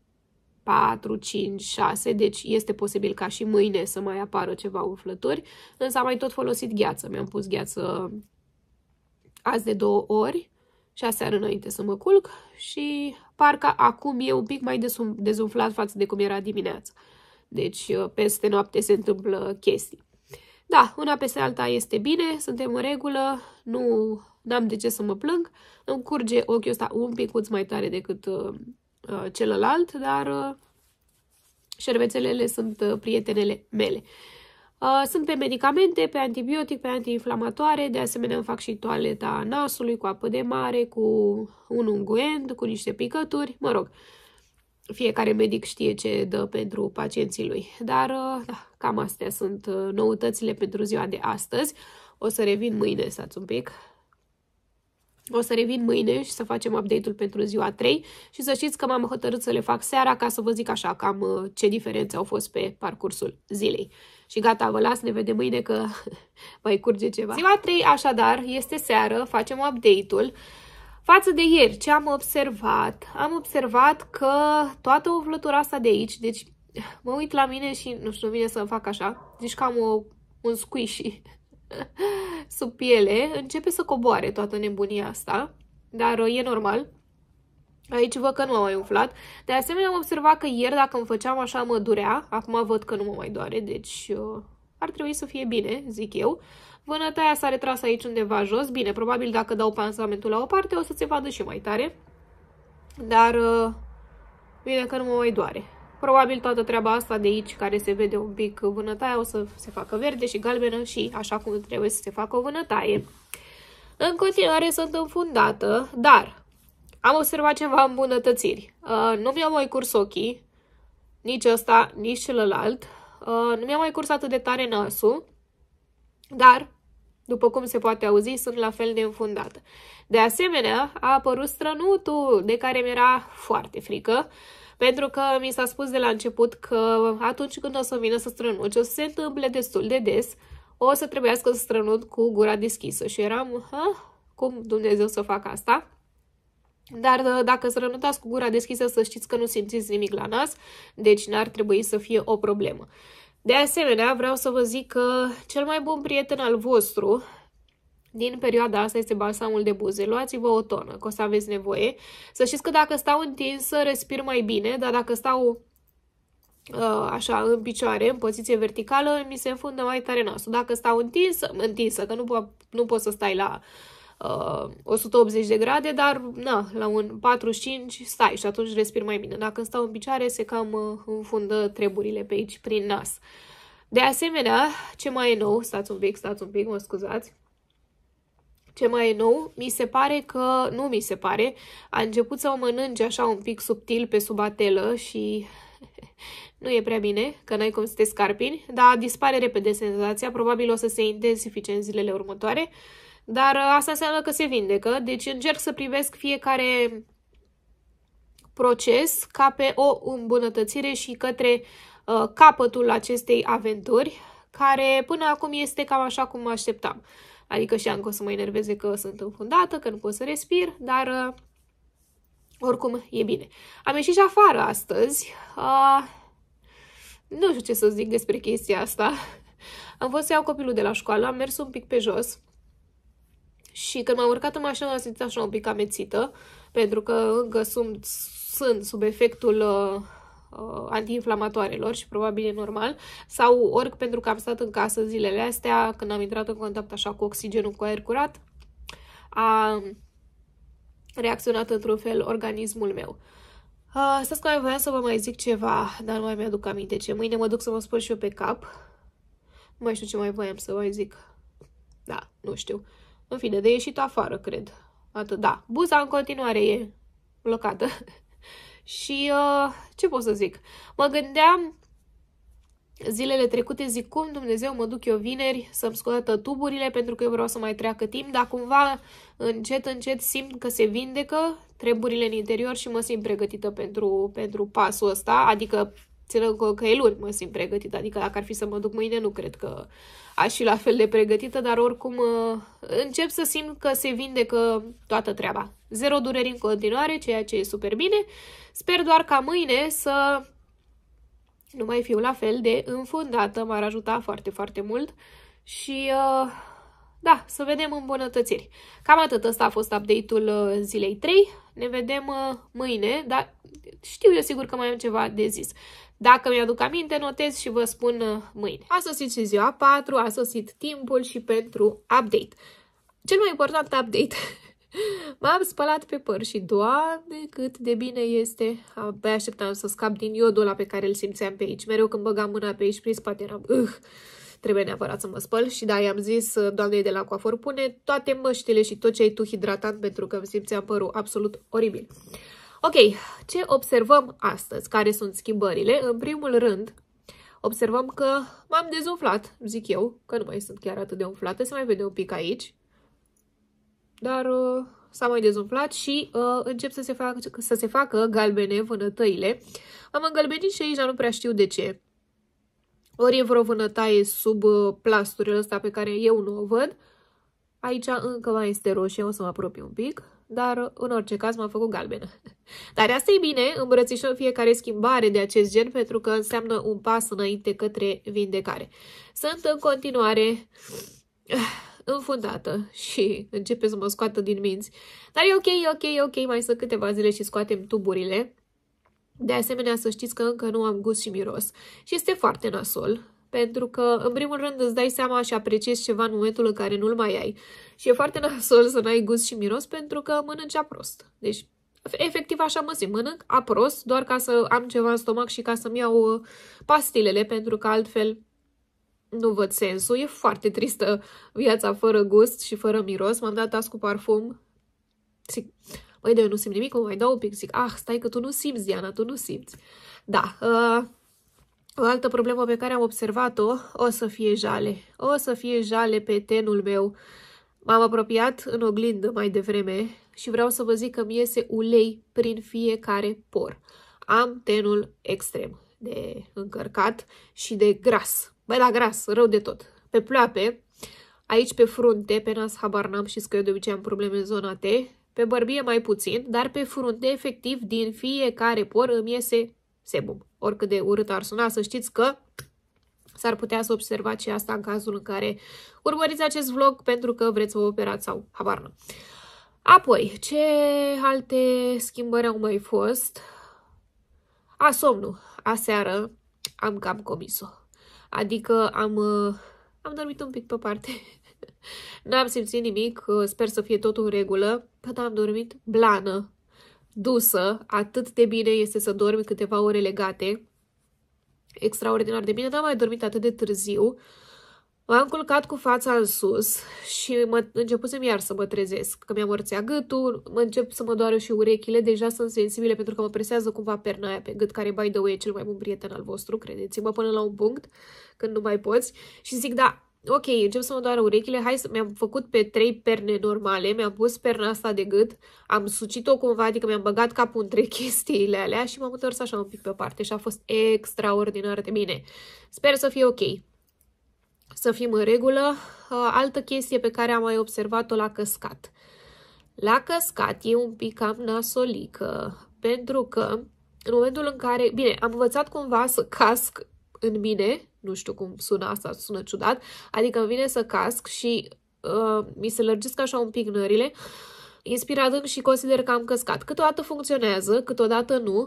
4, 5, 6. Deci este posibil ca și mâine să mai apară ceva umflături. Însă am mai tot folosit gheață. Mi-am pus gheață azi de 2 ori și aseară înainte să mă culc și parcă acum e un pic mai dezumflat față de cum era dimineața. Deci peste noapte se întâmplă chestii. Da, una peste alta este bine, suntem în regulă, n-am de ce să mă plâng. Îmi curge ochiul ăsta un picuț mai tare decât celălalt, dar șervețelele sunt prietenele mele. Sunt pe medicamente, pe antibiotic, pe antiinflamatoare, de asemenea îmi fac și toaleta nasului cu apă de mare, cu un unguent, cu niște picături, mă rog, fiecare medic știe ce dă pentru pacienții lui. Dar, da, cam astea sunt noutățile pentru ziua de astăzi. O să revin mâine, stați un pic. O să revin mâine și să facem update-ul pentru ziua 3 și să știți că m-am hotărât să le fac seara ca să vă zic așa cam ce diferențe au fost pe parcursul zilei. Și gata, vă las, ne vedem mâine că mai curge ceva. Ziua 3, așadar, este seară, facem update-ul. Față de ieri, ce am observat? Am observat că toată umflătura asta de aici, deci mă uit la mine și nu știu, vine să fac așa, deci cam un squishy sub piele, începe să coboare toată nebunia asta, dar e normal. Aici văd că nu am mai umflat. De asemenea am observat că ieri dacă îmi făceam așa mă durea, acum văd că nu mă mai doare, deci ar trebui să fie bine, zic eu. Vânătaia s-a retras aici undeva jos, bine, probabil dacă dau pansamentul la o parte o să se vadă și mai tare, dar bine că nu mă mai doare. Probabil toată treaba asta de aici, care se vede un pic vânătaia, o să se facă verde și galbenă și așa cum trebuie să se facă o vânătaie. În continuare sunt înfundată, dar am observat ceva îmbunătățiri. Nu mi-au mai curs ochii, nici ăsta, nici celălalt. Nu mi-a mai curs atât de tare nasul, dar, după cum se poate auzi, sunt la fel de înfundată. De asemenea, a apărut strănutul, de care mi-era foarte frică, pentru că mi s-a spus de la început că atunci când o să vină să strănuci, o să se întâmple destul de des, o să trebuiască să strănut cu gura deschisă. Și eram, cum Dumnezeu să fac asta? Dar dacă strănutați cu gura deschisă, să știți că nu simțiți nimic la nas, deci n-ar trebui să fie o problemă. De asemenea, vreau să vă zic că cel mai bun prieten al vostru din perioada asta este balsamul de buze. Luați-vă o tonă, că o să aveți nevoie. Să știți că dacă stau întinsă, respir mai bine, dar dacă stau așa în picioare, în poziție verticală, mi se înfundă mai tare nasul. Dacă stau întinsă, că nu poți să stai la 180 de grade, dar na, la un 45 stai și atunci respir mai bine. Dacă stau în picioare, se cam înfundă treburile pe aici, prin nas. De asemenea, ce mai e nou, stați un pic, mă scuzați. Ce mai e nou, mi se pare că, nu mi se pare, a început să o mănânce așa un pic subtil pe subatelă și nu e prea bine, că n-ai cum să te scarpini, dar dispare repede senzația, probabil o să se intensifice în zilele următoare, dar asta înseamnă că se vindecă, deci încerc să privesc fiecare proces ca pe o îmbunătățire și către capătul acestei aventuri, care până acum este cam așa cum mă așteptam. Adică și încă o să mă enerveze că sunt înfundată, că nu pot să respir, dar oricum e bine. Am ieșit și afară astăzi. Nu știu ce să zic despre chestia asta. Am fost să iau copilul de la școală, am mers un pic pe jos și când m-am urcat în mașină am simțit așa un pic amețită, pentru că încă sunt sub efectul antiinflamatoarelor și probabil e normal, sau ori pentru că am stat în casă zilele astea, când am intrat în contact așa cu oxigenul, cu aer curat, a reacționat într-un fel organismul meu. Stați că mai voiam să vă mai zic ceva, dar nu mai mi-aduc aminte ce. Mâine mă duc să mă spăl și eu pe cap. Nu mai știu ce mai voiam să vă zic. Da, nu știu. În fine, de ieșit afară, cred. Atât, da. Buza în continuare e blocată. Și ce pot să zic? Mă gândeam zilele trecute, zic cum Dumnezeu mă duc eu vineri să-mi scoată tuburile pentru că eu vreau să mai treacă timp, dar cumva încet, încet simt că se vindecă treburile în interior și mă simt pregătită pentru pasul ăsta, adică ținând că e luni mă simt pregătită, adică dacă ar fi să mă duc mâine nu cred că aș fi la fel de pregătită, dar oricum încep să simt că se vindecă toată treaba. Zero dureri în continuare, ceea ce e super bine. Sper doar ca mâine să nu mai fiu la fel de înfundată, m-ar ajuta foarte, foarte mult și da, să vedem îmbunătățiri. Cam atât, ăsta a fost update-ul zilei 3. Ne vedem mâine, dar știu eu sigur că mai am ceva de zis. Dacă mi-aduc aminte, notez și vă spun mâine. A sosit și ziua 4, a sosit timpul și pentru update. Cel mai important update. M-am spălat pe păr și, Doamne, cât de bine este. Abia așteptam să scap din iodul ăla pe care îl simțeam pe aici. Mereu când băgam mâna pe aici, prin spate eram, trebuie neapărat să mă spăl. Și da, i-am zis doamnei de la coafor, pune toate măștile și tot ce ai tu hidratant, pentru că îmi simțeam părul absolut oribil. Ok, ce observăm astăzi? Care sunt schimbările? În primul rând, observăm că m-am dezumflat, zic eu, că nu mai sunt chiar atât de umflată, se mai vede un pic aici. Dar s-a mai dezumflat și încep să se facă galbene vânătăile. Am îngălbenit și aici, dar nu prea știu de ce. Ori e vreo vânătaie sub plasturile ăsta pe care eu nu o văd. Aici încă mai este roșie, o să mă apropii un pic. Dar în orice caz m-am făcut galbenă. Dar asta e bine, îmbrățișăm fiecare schimbare de acest gen pentru că înseamnă un pas înainte către vindecare. Sunt în continuare înfundată și începe să mă scoată din minți. Dar e ok, mai sunt câteva zile și scoatem tuburile. De asemenea, să știți că încă nu am gust și miros. Și este foarte nasol, pentru că, în primul rând, îți dai seama și apreciezi ceva în momentul în care nu-l mai ai. Și e foarte nasol să n-ai gust și miros, pentru că mănânci aprost. Deci, efectiv așa mă simt, mănânc aprost, doar ca să am ceva în stomac și ca să-mi iau pastilele, pentru că altfel nu văd sensul. E foarte tristă viața fără gust și fără miros. M-am dat as cu parfum. Zic, băi, de eu nu simt nimic, mă mai dau un pic. Zic, stai că tu nu simți, Diana, tu nu simți. Da, o altă problemă pe care am observat-o, o să fie jale. O să fie jale pe tenul meu. M-am apropiat în oglindă mai devreme și vreau să vă zic că îmi iese ulei prin fiecare por. Am tenul extrem de încărcat și de gras. Băi, da, gras, rău de tot. Pe pleoape, aici pe frunte, pe nas habar n-am, știți că eu de obicei am probleme în zona T, pe bărbie mai puțin, dar pe frunte, efectiv, din fiecare por îmi iese sebum. Oricât de urât ar suna, să știți că s-ar putea să observați și asta în cazul în care urmăriți acest vlog pentru că vreți să vă operați sau habar n-am. Apoi, ce alte schimbări au mai fost? Somnul. Aseară am cam comis-o. Adică am dormit un pic pe parte. N-am simțit nimic, sper să fie totul în regulă. Dar am dormit blană, dusă, atât de bine este să dormi câteva ore legate. Extraordinar de bine, n-am mai dormit atât de târziu. M-am culcat cu fața în sus și începusem iar să mă trezesc, că mi-am mărțea gâtul, încep să mă doară și urechile, deja sunt sensibile pentru că mă presează cumva perna aia pe gât, care, by the way, e cel mai bun prieten al vostru, credeți-mă, până la un punct, când nu mai poți. Și zic, da, ok, încep să mă doară urechile, hai să mi-am făcut pe 3 perne normale, mi-am pus perna asta de gât, am sucit-o cumva, adică mi-am băgat capul între chestiile alea și m-am întors așa un pic pe parte și a fost extraordinar de bine. Sper să fie ok. Să fim în regulă. Altă chestie pe care am mai observat-o la căscat. La căscat e un pic cam nasolică, pentru că în momentul în care, bine, am învățat cumva să casc în mine, nu știu cum sună asta, sună ciudat, adică îmi vine să casc și mi se lărgesc așa un pic nările, inspir adânc și consider că am căscat. Câteodată funcționează, câteodată nu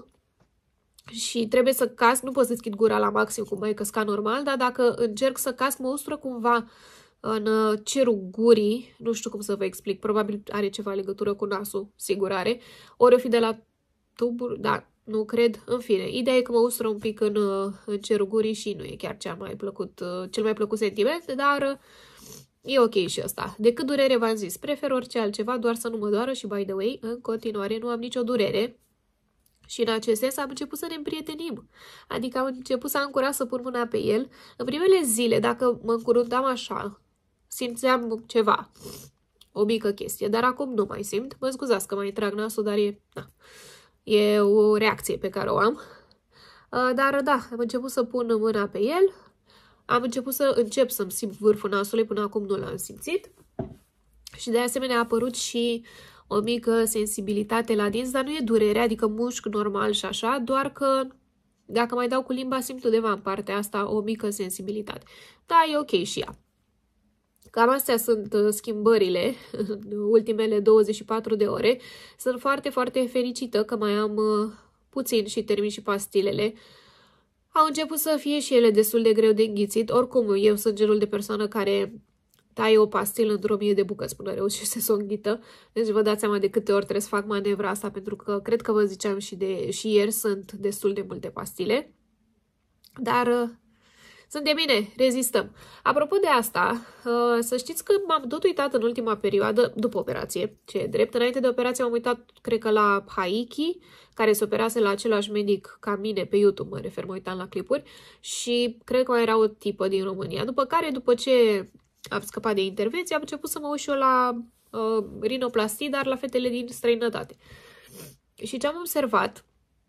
și trebuie să casc, nu pot să deschid gura la maxim cum mai căsca normal, dar dacă încerc să casc, mă ustură cumva în cerul gurii, nu știu cum să vă explic, probabil are ceva legătură cu nasul, sigur are, ori o fi de la tuburi, da, nu cred, în fine. Ideea e că mă ustură un pic în cerul gurii și nu e chiar cel mai plăcut sentiment, dar e ok și ăsta. Decât durere, v-am zis, prefer orice altceva, doar să nu mă doară și, by the way, în continuare nu am nicio durere. Și în acest sens am început să ne împrietenim. Adică am început să am curaj să pun mâna pe el. În primele zile, dacă mă încuruntam așa, simțeam ceva, o mică chestie, dar acum nu mai simt. Mă scuzați că mai trag nasul, dar e o reacție pe care o am. Dar da, am început să pun mâna pe el, am început să încep să-mi simt vârful nasului, până acum nu l-am simțit. Și de asemenea a apărut și o mică sensibilitate la dinți, dar nu e durere, adică mușc normal și așa, doar că dacă mai dau cu limba simt undeva în partea asta o mică sensibilitate. Da, e ok și ea. Cam astea sunt schimbările în ultimele 24 de ore. Sunt foarte, foarte fericită că mai am puțin și termin și pastilele. Au început să fie și ele destul de greu de înghițit. Oricum, eu sunt genul de persoană care taie o pastilă într-o 1000 de bucăți până reușește să o înghită. Deci vă dați seama de câte ori trebuie să fac manevra asta, pentru că cred că vă ziceam și ieri sunt destul de multe pastile. Dar suntem bine, rezistăm. Apropo de asta, să știți că m-am tot uitat în ultima perioadă, după operație, ce e drept. Înainte de operație m-am uitat, cred că la Haiki, care se operase la același medic ca mine pe YouTube, mă refer, mă uitam la clipuri, și cred că mai era o tipă din România. După care, după ce am scăpat de intervenție, am început să mă uit și eu la rinoplastii, dar la fetele din străinătate. Și ce am observat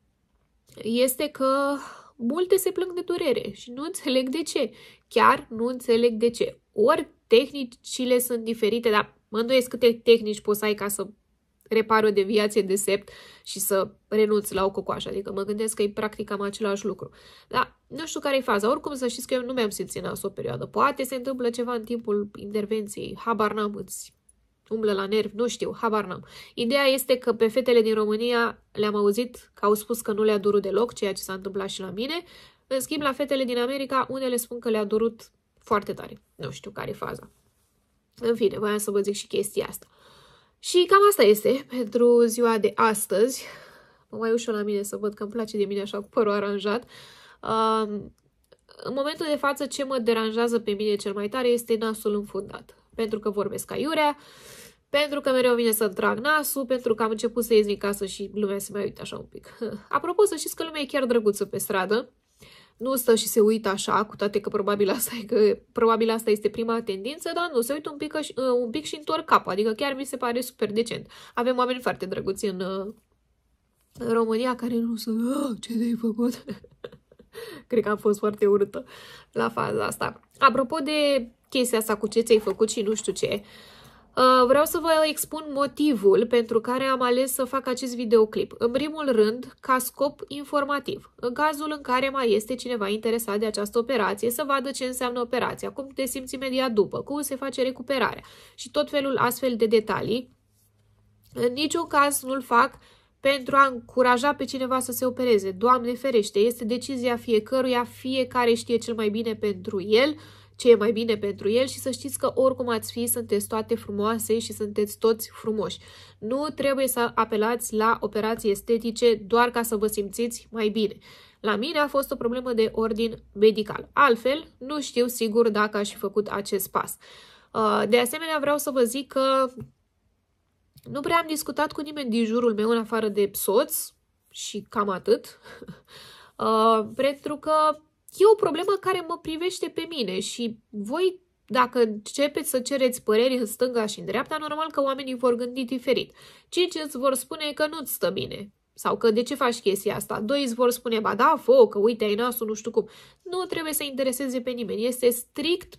este că multe se plâng de durere și nu înțeleg de ce. Chiar nu înțeleg de ce. Ori tehnicile sunt diferite, dar mă îndoiesc câte tehnici poți să ai ca să repari o deviație de sept și să renunți la o cocoașă. Adică mă gândesc că e practic cam același lucru. Dar nu știu care e faza. Oricum să știți că eu nu mi-am simțit nasul o perioadă. Poate se întâmplă ceva în timpul intervenției. Habar n-am, îți umblă la nervi, nu știu, habar n-am. Ideea este că pe fetele din România le-am auzit că au spus că nu le-a durut deloc, ceea ce s-a întâmplat și la mine. În schimb, la fetele din America, unele spun că le-a durut foarte tare. Nu știu care e faza. În fine, voiam să vă zic și chestia asta. Și cam asta este pentru ziua de astăzi. Mă mai ușor la mine să văd că îmi place de mine așa cu părul aranjat. În momentul de față, ce mă deranjează pe mine cel mai tare este nasul înfundat. Pentru că vorbesc aiurea, pentru că mereu vine să-mi trag nasul, pentru că am început să ies din casă și lumea se mai uită așa un pic. Apropo, să știți că lumea e chiar drăguță pe stradă. Nu stă și se uită așa, cu toate că probabil asta este prima tendință, dar nu, se uită un pic și întorc capul, adică chiar mi se pare super decent. Avem oameni foarte drăguți în România care nu sunt, ce te-ai făcut? Cred că am fost foarte urâtă la faza asta. Apropo de chestia asta cu ce ți-ai făcut și nu știu ce, vreau să vă expun motivul pentru care am ales să fac acest videoclip. În primul rând, ca scop informativ. În cazul în care mai este cineva interesat de această operație, să vadă ce înseamnă operația, cum te simți imediat după, cum se face recuperarea și tot felul astfel de detalii. În niciun caz nu-l fac pentru a încuraja pe cineva să se opereze. Doamne ferește, este decizia fiecăruia, fiecare știe cel mai bine pentru el, ce e mai bine pentru el și să știți că oricum ați fi, sunteți toate frumoase și sunteți toți frumoși. Nu trebuie să apelați la operații estetice doar ca să vă simțiți mai bine. La mine a fost o problemă de ordin medical. Altfel, nu știu sigur dacă aș fi făcut acest pas. De asemenea, vreau să vă zic că nu prea am discutat cu nimeni din jurul meu, în afară de soț și cam atât, pentru că e o problemă care mă privește pe mine și voi, dacă începeți să cereți păreri în stânga și în dreapta, normal că oamenii vor gândi diferit. 5 îți vor spune că nu-ți stă bine sau că de ce faci chestia asta. 2 îți vor spune, ba da, fă, că uite, ai nasul, nu știu cum. Nu trebuie să intereseze pe nimeni. Este strict,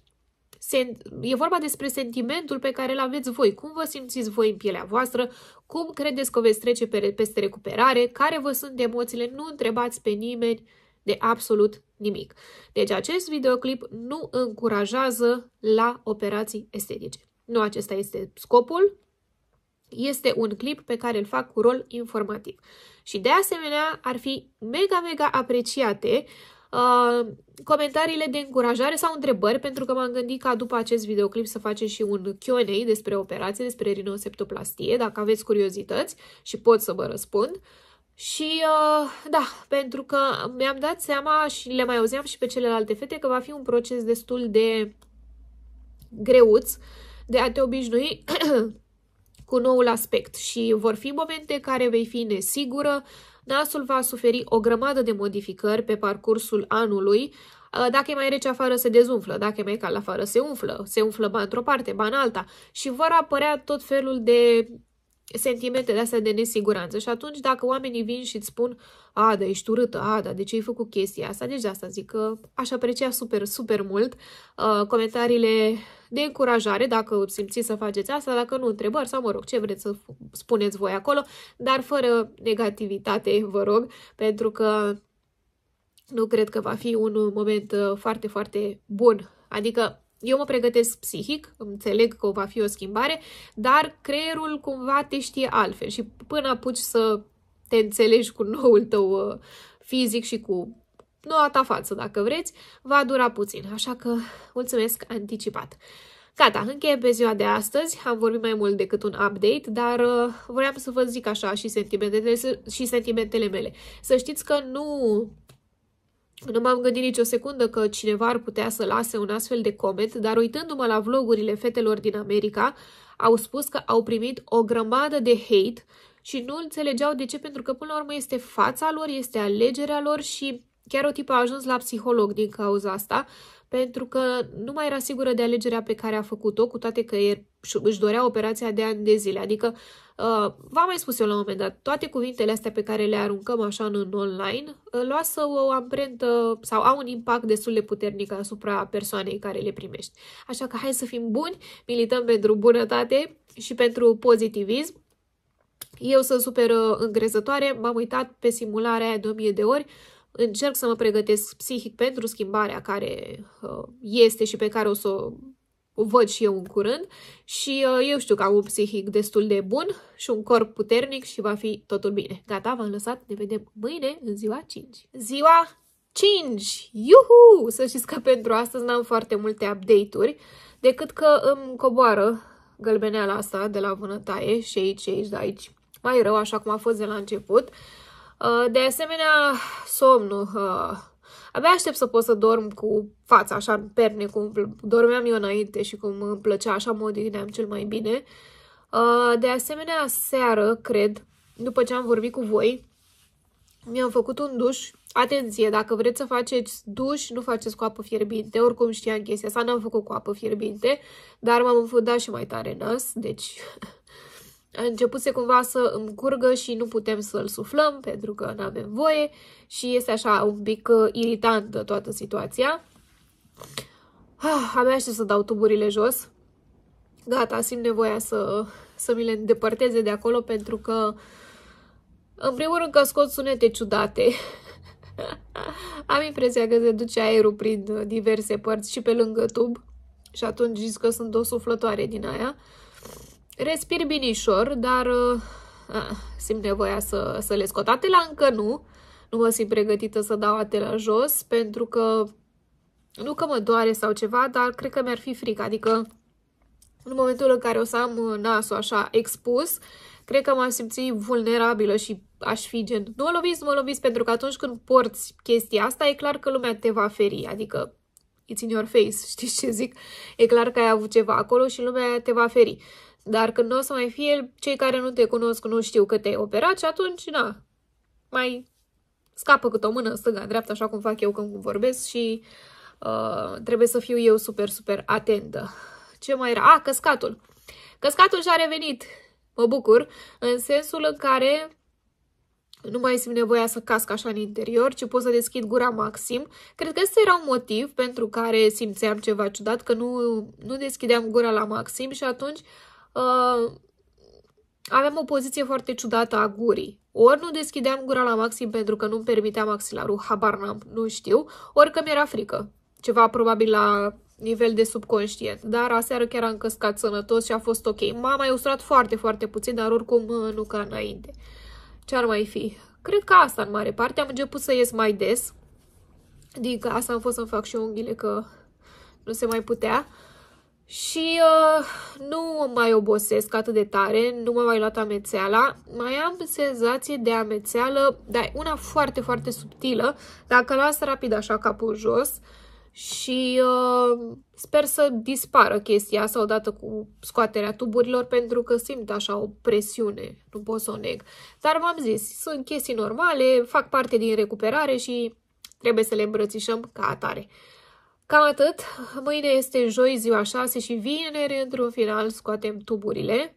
e vorba despre sentimentul pe care îl aveți voi. Cum vă simțiți voi în pielea voastră, cum credeți că veți trece peste recuperare, care vă sunt emoțiile. Nu întrebați pe nimeni de absolut nimic. Deci acest videoclip nu încurajează la operații estetice. Nu acesta este scopul. Este un clip pe care îl fac cu rol informativ. Și de asemenea ar fi mega apreciate comentariile de încurajare sau întrebări, pentru că m-am gândit ca după acest videoclip să facem și un Q&A despre operație, despre rinoseptoplastie, dacă aveți curiozități și pot să vă răspund. Și da, pentru că mi-am dat seama și le mai auzeam și pe celelalte fete că va fi un proces destul de greuț de a te obișnui cu noul aspect și vor fi momente care vei fi nesigură, nasul va suferi o grămadă de modificări pe parcursul anului. Dacă e mai rece afară se dezumflă, dacă e mai cald afară se umflă ba într-o parte, ba în alta și vor apărea tot felul de sentimente de astea de nesiguranță. Și atunci dacă oamenii vin și îți spun Ada, ești urâtă, Ada, de ce ai făcut chestia asta? Deci de asta zic că aș aprecia super mult comentariile de încurajare, dacă simțiți să faceți asta, dacă nu, întrebări sau, mă rog, ce vreți să spuneți voi acolo, dar fără negativitate, vă rog, pentru că nu cred că va fi un moment foarte bun. Adică eu mă pregătesc psihic, înțeleg că va fi o schimbare, dar creierul cumva te știe altfel și până apuci să te înțelegi cu noul tău fizic și cu noua ta față, dacă vreți, va dura puțin. Așa că mulțumesc anticipat. Gata, încheiem pe ziua de astăzi. Am vorbit mai mult decât un update, dar vreau să vă zic așa și sentimentele mele. Să știți că nu m-am gândit nicio secundă că cineva ar putea să lase un astfel de coment, dar uitându-mă la vlogurile fetelor din America, au spus că au primit o grămadă de hate și nu înțelegeau de ce, pentru că până la urmă este fața lor, este alegerea lor și chiar o tipă a ajuns la psiholog din cauza asta, pentru că nu mai era sigură de alegerea pe care a făcut-o, cu toate că își dorea operația de ani de zile. Adică, v-am mai spus eu la un moment dat, toate cuvintele astea pe care le aruncăm așa în online, lasă o amprentă sau au un impact destul de puternic asupra persoanei care le primești. Așa că hai să fim buni, milităm pentru bunătate și pentru pozitivism. Eu sunt super îngrezătoare, m-am uitat pe simularea aia de 1000 de ori, încerc să mă pregătesc psihic pentru schimbarea care este și pe care o să o văd și eu în curând și eu știu că am un psihic destul de bun și un corp puternic și va fi totul bine. Gata, v-am lăsat, ne vedem mâine în ziua 5. Ziua 5! Iuhu! Să știți că pentru astăzi n-am foarte multe update-uri, decât că îmi coboară gălbeneala asta de la vânătaie și aici, de aici, mai rău, așa cum a fost de la început. De asemenea, somnul. Abia aștept să pot să dorm cu fața așa în perne, cum dormeam eu înainte și cum îmi plăcea, așa mă odihneam cel mai bine. De asemenea, seară, cred, după ce am vorbit cu voi, mi-am făcut un duș. Atenție, dacă vreți să faceți duș, nu faceți cu apă fierbinte. Oricum știam chestia asta, n-am făcut cu apă fierbinte, dar m-am înfundat și mai tare nas, deci a început cumva să îmi curgă și nu putem să-l suflăm pentru că nu avem voie și este așa un pic iritantă toată situația. Abia aștept să dau tuburile jos. Gata, simt nevoia să mi le îndepărteze de acolo pentru că, în primul rând, că scot sunete ciudate. Am impresia că se duce aerul prin diverse părți și pe lângă tub și atunci zic că sunt o suflătoare din aia. Respir binișor, dar simt nevoia să le scot. Atela încă nu mă simt pregătită să dau atela jos, pentru că nu că mă doare sau ceva, dar cred că mi-ar fi frică. Adică în momentul în care o să am nasul așa expus, cred că m-am simțit vulnerabilă și aș fi gen, nu mă loviți, pentru că atunci când porți chestia asta, e clar că lumea te va feri, adică it's in your face, știți ce zic? E clar că ai avut ceva acolo și lumea te va feri. Dar când nu o să mai fie, cei care nu te cunosc nu știu că te-ai operat și atunci, mai scapă cât o mână stânga-dreapta, așa cum fac eu când vorbesc și trebuie să fiu eu super atentă. Ce mai era? Căscatul. Căscatul și-a revenit. Mă bucur, în sensul în care nu mai simt nevoia să casc așa în interior, ci pot să deschid gura maxim. Cred că ăsta era un motiv pentru care simțeam ceva ciudat, că nu deschideam gura la maxim și atunci aveam o poziție foarte ciudată a gurii. Ori nu deschideam gura la maxim pentru că nu-mi permitea maxilarul, habar n-am, nu știu, ori că mi-era frică. Ceva probabil la nivel de subconștient. Dar aseară chiar am căscat sănătos și a fost ok. M-a mai usurat foarte, foarte puțin, dar oricum nu ca înainte. Ce-ar mai fi? Cred că asta în mare parte. Am început să ies mai des. Din casa am fost să-mi fac și unghiile că nu se mai putea. Și nu mai obosesc atât de tare, nu m-a mai luat amețeala. Mai am senzație de amețeală, dar una foarte, foarte subtilă. Dacă las rapid așa capul jos și sper să dispară chestia asta odată cu scoaterea tuburilor, pentru că simt așa o presiune, nu pot să o neg. Dar v-am zis, sunt chestii normale, fac parte din recuperare și trebuie să le îmbrățișăm ca atare. Cam atât. Mâine este joi, ziua 6 și vineri, într-un final, scoatem tuburile.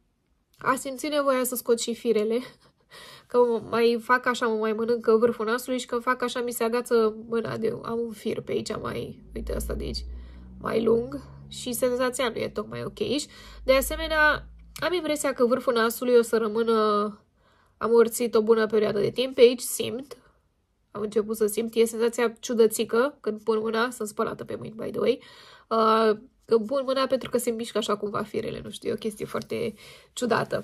A simțit nevoia să scot și firele. Că mai fac așa, mă mai mănâncă vârful nasului și când fac așa mi se agață mâna am un fir pe aici mai, uite asta de aici, mai lung și senzația nu e tocmai ok. De asemenea, am impresia că vârful nasului o să rămână amorțit o bună perioadă de timp. Pe aici simt. Am început să simt, e senzația ciudățică când pun mâna, sunt spălată pe mâini, by the way, când pun mâna pentru că se mișcă așa cumva firele, nu știu, e o chestie foarte ciudată.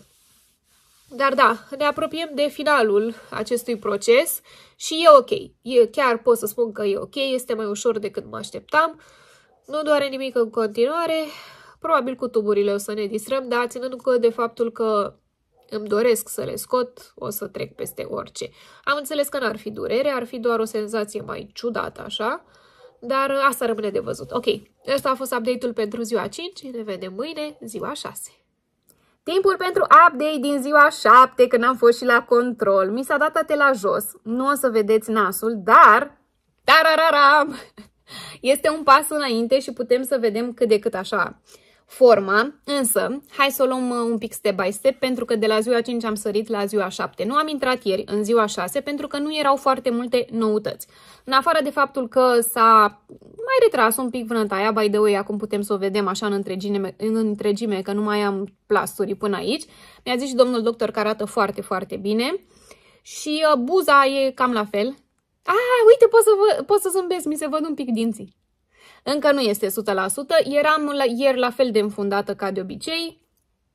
Dar da, ne apropiem de finalul acestui proces și e ok. Chiar pot să spun că e ok, este mai ușor decât mă așteptam, nu doare nimic în continuare, probabil cu tuburile o să ne distrăm, dar ținând cont de faptul că îmi doresc să le scot, o să trec peste orice. Am înțeles că n-ar fi durere, ar fi doar o senzație mai ciudată, așa, dar asta rămâne de văzut. Ok, ăsta a fost update-ul pentru ziua 5, ne vedem mâine, ziua 6. Timpul pentru update din ziua 7, când am fost și la control. Mi s-a dat ate la jos, nu o să vedeți nasul, dar tarararam, este un pas înainte și putem să vedem cât de cât așa forma, însă, hai să o luăm un pic step by step, pentru că de la ziua 5 am sărit la ziua 7. Nu am intrat ieri în ziua 6 pentru că nu erau foarte multe noutăți. În afară de faptul că s-a mai retras un pic vânătaia, by the way, acum putem să o vedem așa în întregime, că nu mai am plasturi până aici. Mi-a zis și domnul doctor că arată foarte, foarte bine. Și buza e cam la fel. Uite, pot să zâmbesc, mi se văd un pic dinții. Încă nu este 100%, eram ieri la fel de înfundată ca de obicei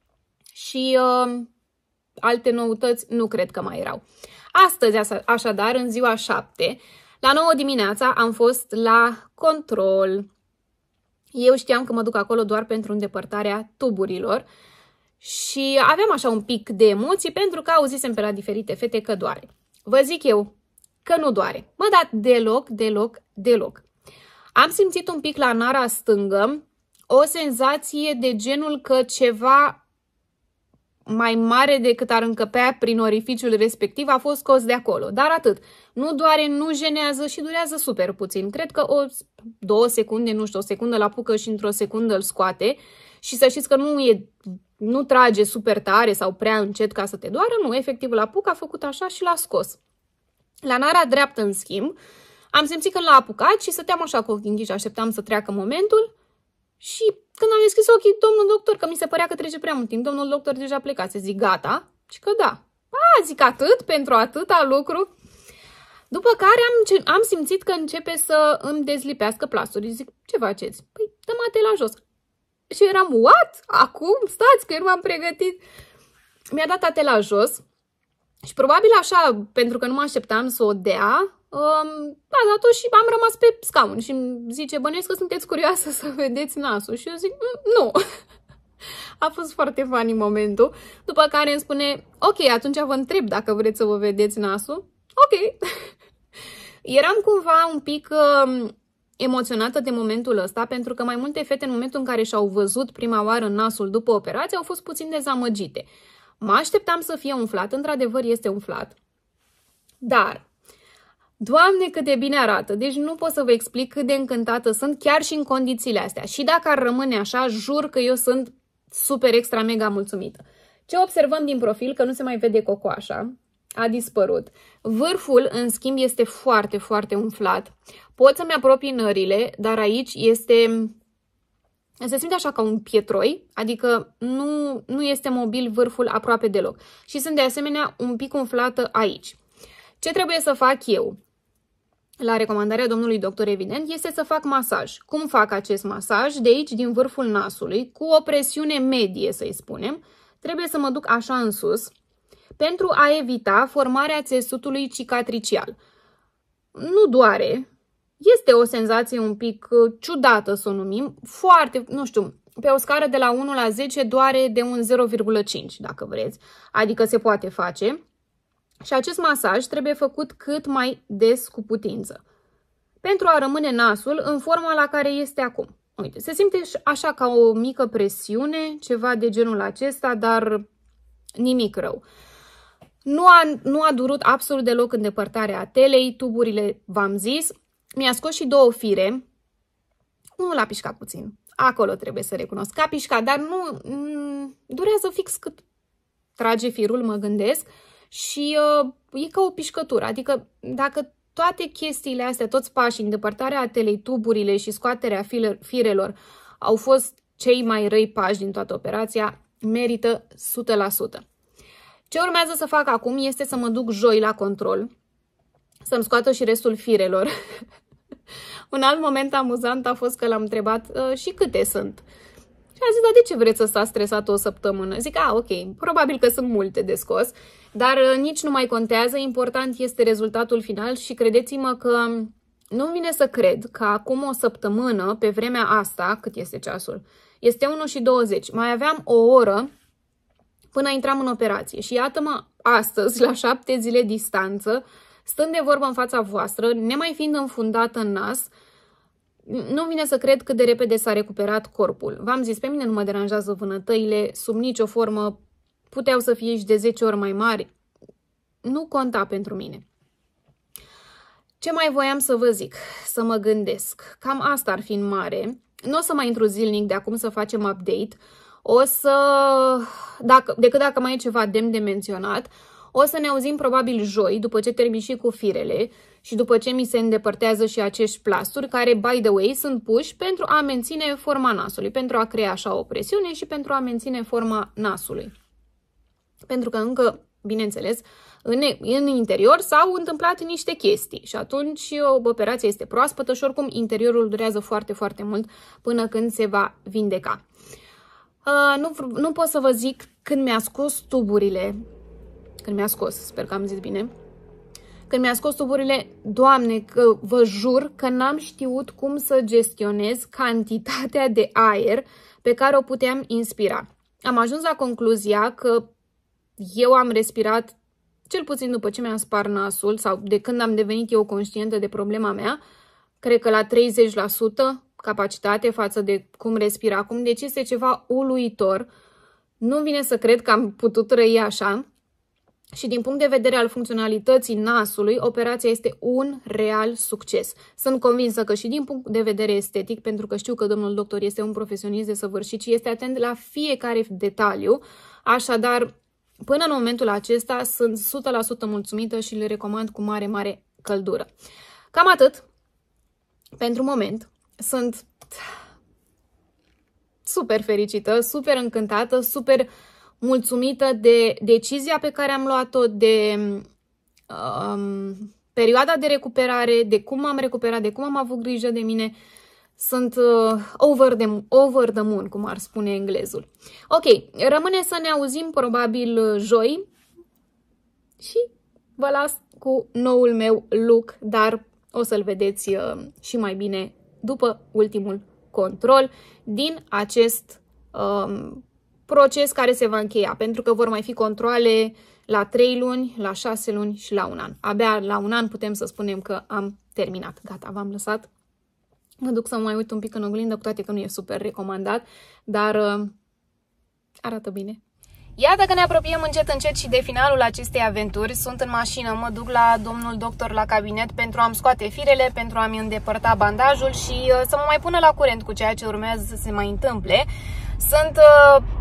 și alte noutăți nu cred că mai erau. Astăzi, așadar, în ziua 7, la 9 dimineața am fost la control. Eu știam că mă duc acolo doar pentru îndepărtarea tuburilor și aveam așa un pic de emoții pentru că auzisem pe la diferite fete că doare. Vă zic eu că nu doare. Mă, dar deloc. Am simțit un pic la nara stângă o senzație de genul că ceva mai mare decât ar încăpea prin orificiul respectiv a fost scos de acolo. Dar atât. Nu doare, nu jenează și durează super puțin. Cred că 2 secunde, nu știu, o secundă la apucă și într-o secundă îl scoate. Și să știți că nu trage super tare sau prea încet ca să te doară. Nu, efectiv la apucă a făcut așa și l-a scos. La nara dreaptă, în schimb, am simțit când l-a apucat și stăteam așa cu ochii închiși, așteptam să treacă momentul și când am deschis ochii, domnul doctor, că mi se părea că trece prea mult timp, domnul doctor deja plecase, zic gata și că da. Zic atât pentru atâta lucru. După care am simțit că începe să îmi dezlipească plasturii. Zic, ce faceți? Păi, dă-mate la jos. Și eram, what? Acum? Stați, că eu m-am pregătit. Mi-a dat ate la jos și probabil așa, pentru că nu mă așteptam să o dea, a dat-o și am rămas pe scaun și îmi zice, bănuiesc că sunteți curioasă să vedeți nasul. Și eu zic, nu. A fost foarte funny momentul. După care îmi spune, ok, atunci vă întreb dacă vreți să vă vedeți nasul. Ok. Eram cumva un pic emoționată de momentul ăsta, pentru că mai multe fete în momentul în care și-au văzut prima oară nasul după operație au fost puțin dezamăgite. Mă așteptam să fie umflat, într-adevăr este umflat. Dar Doamne, cât de bine arată! Deci nu pot să vă explic cât de încântată sunt chiar și în condițiile astea. Și dacă ar rămâne așa, jur că eu sunt super extra mega mulțumită. Ce observăm din profil, că nu se mai vede cocoașa, a dispărut. Vârful, în schimb, este foarte, foarte umflat. Pot să-mi apropii nările, dar aici este Se simte așa ca un pietroi, adică nu este mobil vârful aproape deloc. Și sunt de asemenea un pic umflată aici. Ce trebuie să fac eu? La recomandarea domnului doctor, evident, este să fac masaj. Cum fac acest masaj? De aici, din vârful nasului, cu o presiune medie, să-i spunem, trebuie să mă duc așa în sus, pentru a evita formarea țesutului cicatricial. Nu doare, este o senzație un pic ciudată, să o numim, foarte, nu știu, pe o scară de la 1 la 10 doare de un 0,5, dacă vreți, adică se poate face. Și acest masaj trebuie făcut cât mai des cu putință, pentru a rămâne nasul în forma la care este acum. Uite, se simte așa ca o mică presiune, ceva de genul acesta, dar nimic rău. Nu a durut absolut deloc îndepărtarea telei, tuburile, v-am zis. Mi-a scos și 2 fire. Unul l-a pișcat puțin. Acolo trebuie să recunosc că a pișcat, dar nu durează fix cât trage firul, mă gândesc. Și e ca o pișcătură. Adică dacă toate chestiile astea, toți pașii, îndepărtarea telei, tuburile și scoaterea firelor au fost cei mai răi pași din toată operația, merită 100%. Ce urmează să fac acum este să mă duc joi la control, să-mi scoată și restul firelor. Un alt moment amuzant a fost că l-am întrebat și câte sunt. Și a zis, dar de ce vreți să stați stresat o săptămână? Zic, ok, probabil că sunt multe de scos, dar nici nu mai contează, important este rezultatul final și credeți-mă că nu vine să cred că acum o săptămână, pe vremea asta, cât este ceasul? Este 1:20, mai aveam o oră până intram în operație și iată-mă astăzi, la 7 zile distanță, stând de vorbă în fața voastră, nemai fiind înfundată în nas, nu vine să cred cât de repede s-a recuperat corpul. V-am zis, pe mine nu mă deranjează vânătăile, sub nicio formă, puteau să fie și de 10 ori mai mari. Nu conta pentru mine. Ce mai voiam să vă zic? Să mă gândesc. Cam asta ar fi în mare. Nu o să mai intru zilnic de acum să facem update. O să, decât dacă mai e ceva demn de menționat, o să ne auzim probabil joi, după ce termin și cu firele și după ce mi se îndepărtează și acești plasturi, care, by the way, sunt puși pentru a menține forma nasului, pentru a crea așa o presiune și pentru a menține forma nasului. Pentru că încă, bineînțeles, în interior s-au întâmplat niște chestii și atunci operația este proaspătă și oricum interiorul durează foarte, foarte mult până când se va vindeca. Nu pot să vă zic când mi-a scos tuburile, sper că am zis bine, când mi-a scos tuburile, Doamne, că vă jur că n-am știut cum să gestionez cantitatea de aer pe care o puteam inspira. Am ajuns la concluzia că eu am respirat, cel puțin după ce mi-am spart nasul sau de când am devenit eu conștientă de problema mea, cred că la 30% capacitate față de cum respir acum, deci este ceva uluitor. Nu vine să cred că am putut trăi așa. Și din punct de vedere al funcționalității nasului, operația este un real succes. Sunt convinsă că și din punct de vedere estetic, pentru că știu că domnul doctor este un profesionist desăvârșit și este atent la fiecare detaliu, așadar, până în momentul acesta sunt 100% mulțumită și le recomand cu mare, mare căldură. Cam atât pentru moment. Sunt super fericită, super încântată, super mulțumită de decizia pe care am luat-o, de perioada de recuperare, de cum am recuperat, de cum am avut grijă de mine. Sunt over the moon, cum ar spune englezul. Ok, rămâne să ne auzim probabil joi și vă las cu noul meu look, dar o să-l vedeți și mai bine după ultimul control din acest proces care se va încheia, pentru că vor mai fi controale la 3 luni, la 6 luni și la 1 an. Abia la 1 an putem să spunem că am terminat. Gata, v-am lăsat. Mă duc să mă mai uit un pic în oglindă, cu toate că nu e super recomandat, dar arată bine. Iată că ne apropiem încet și de finalul acestei aventuri. Sunt în mașină, mă duc la domnul doctor la cabinet pentru a-mi scoate firele, pentru a-mi îndepărta bandajul și să mă mai pună la curent cu ceea ce urmează să se mai întâmple. Sunt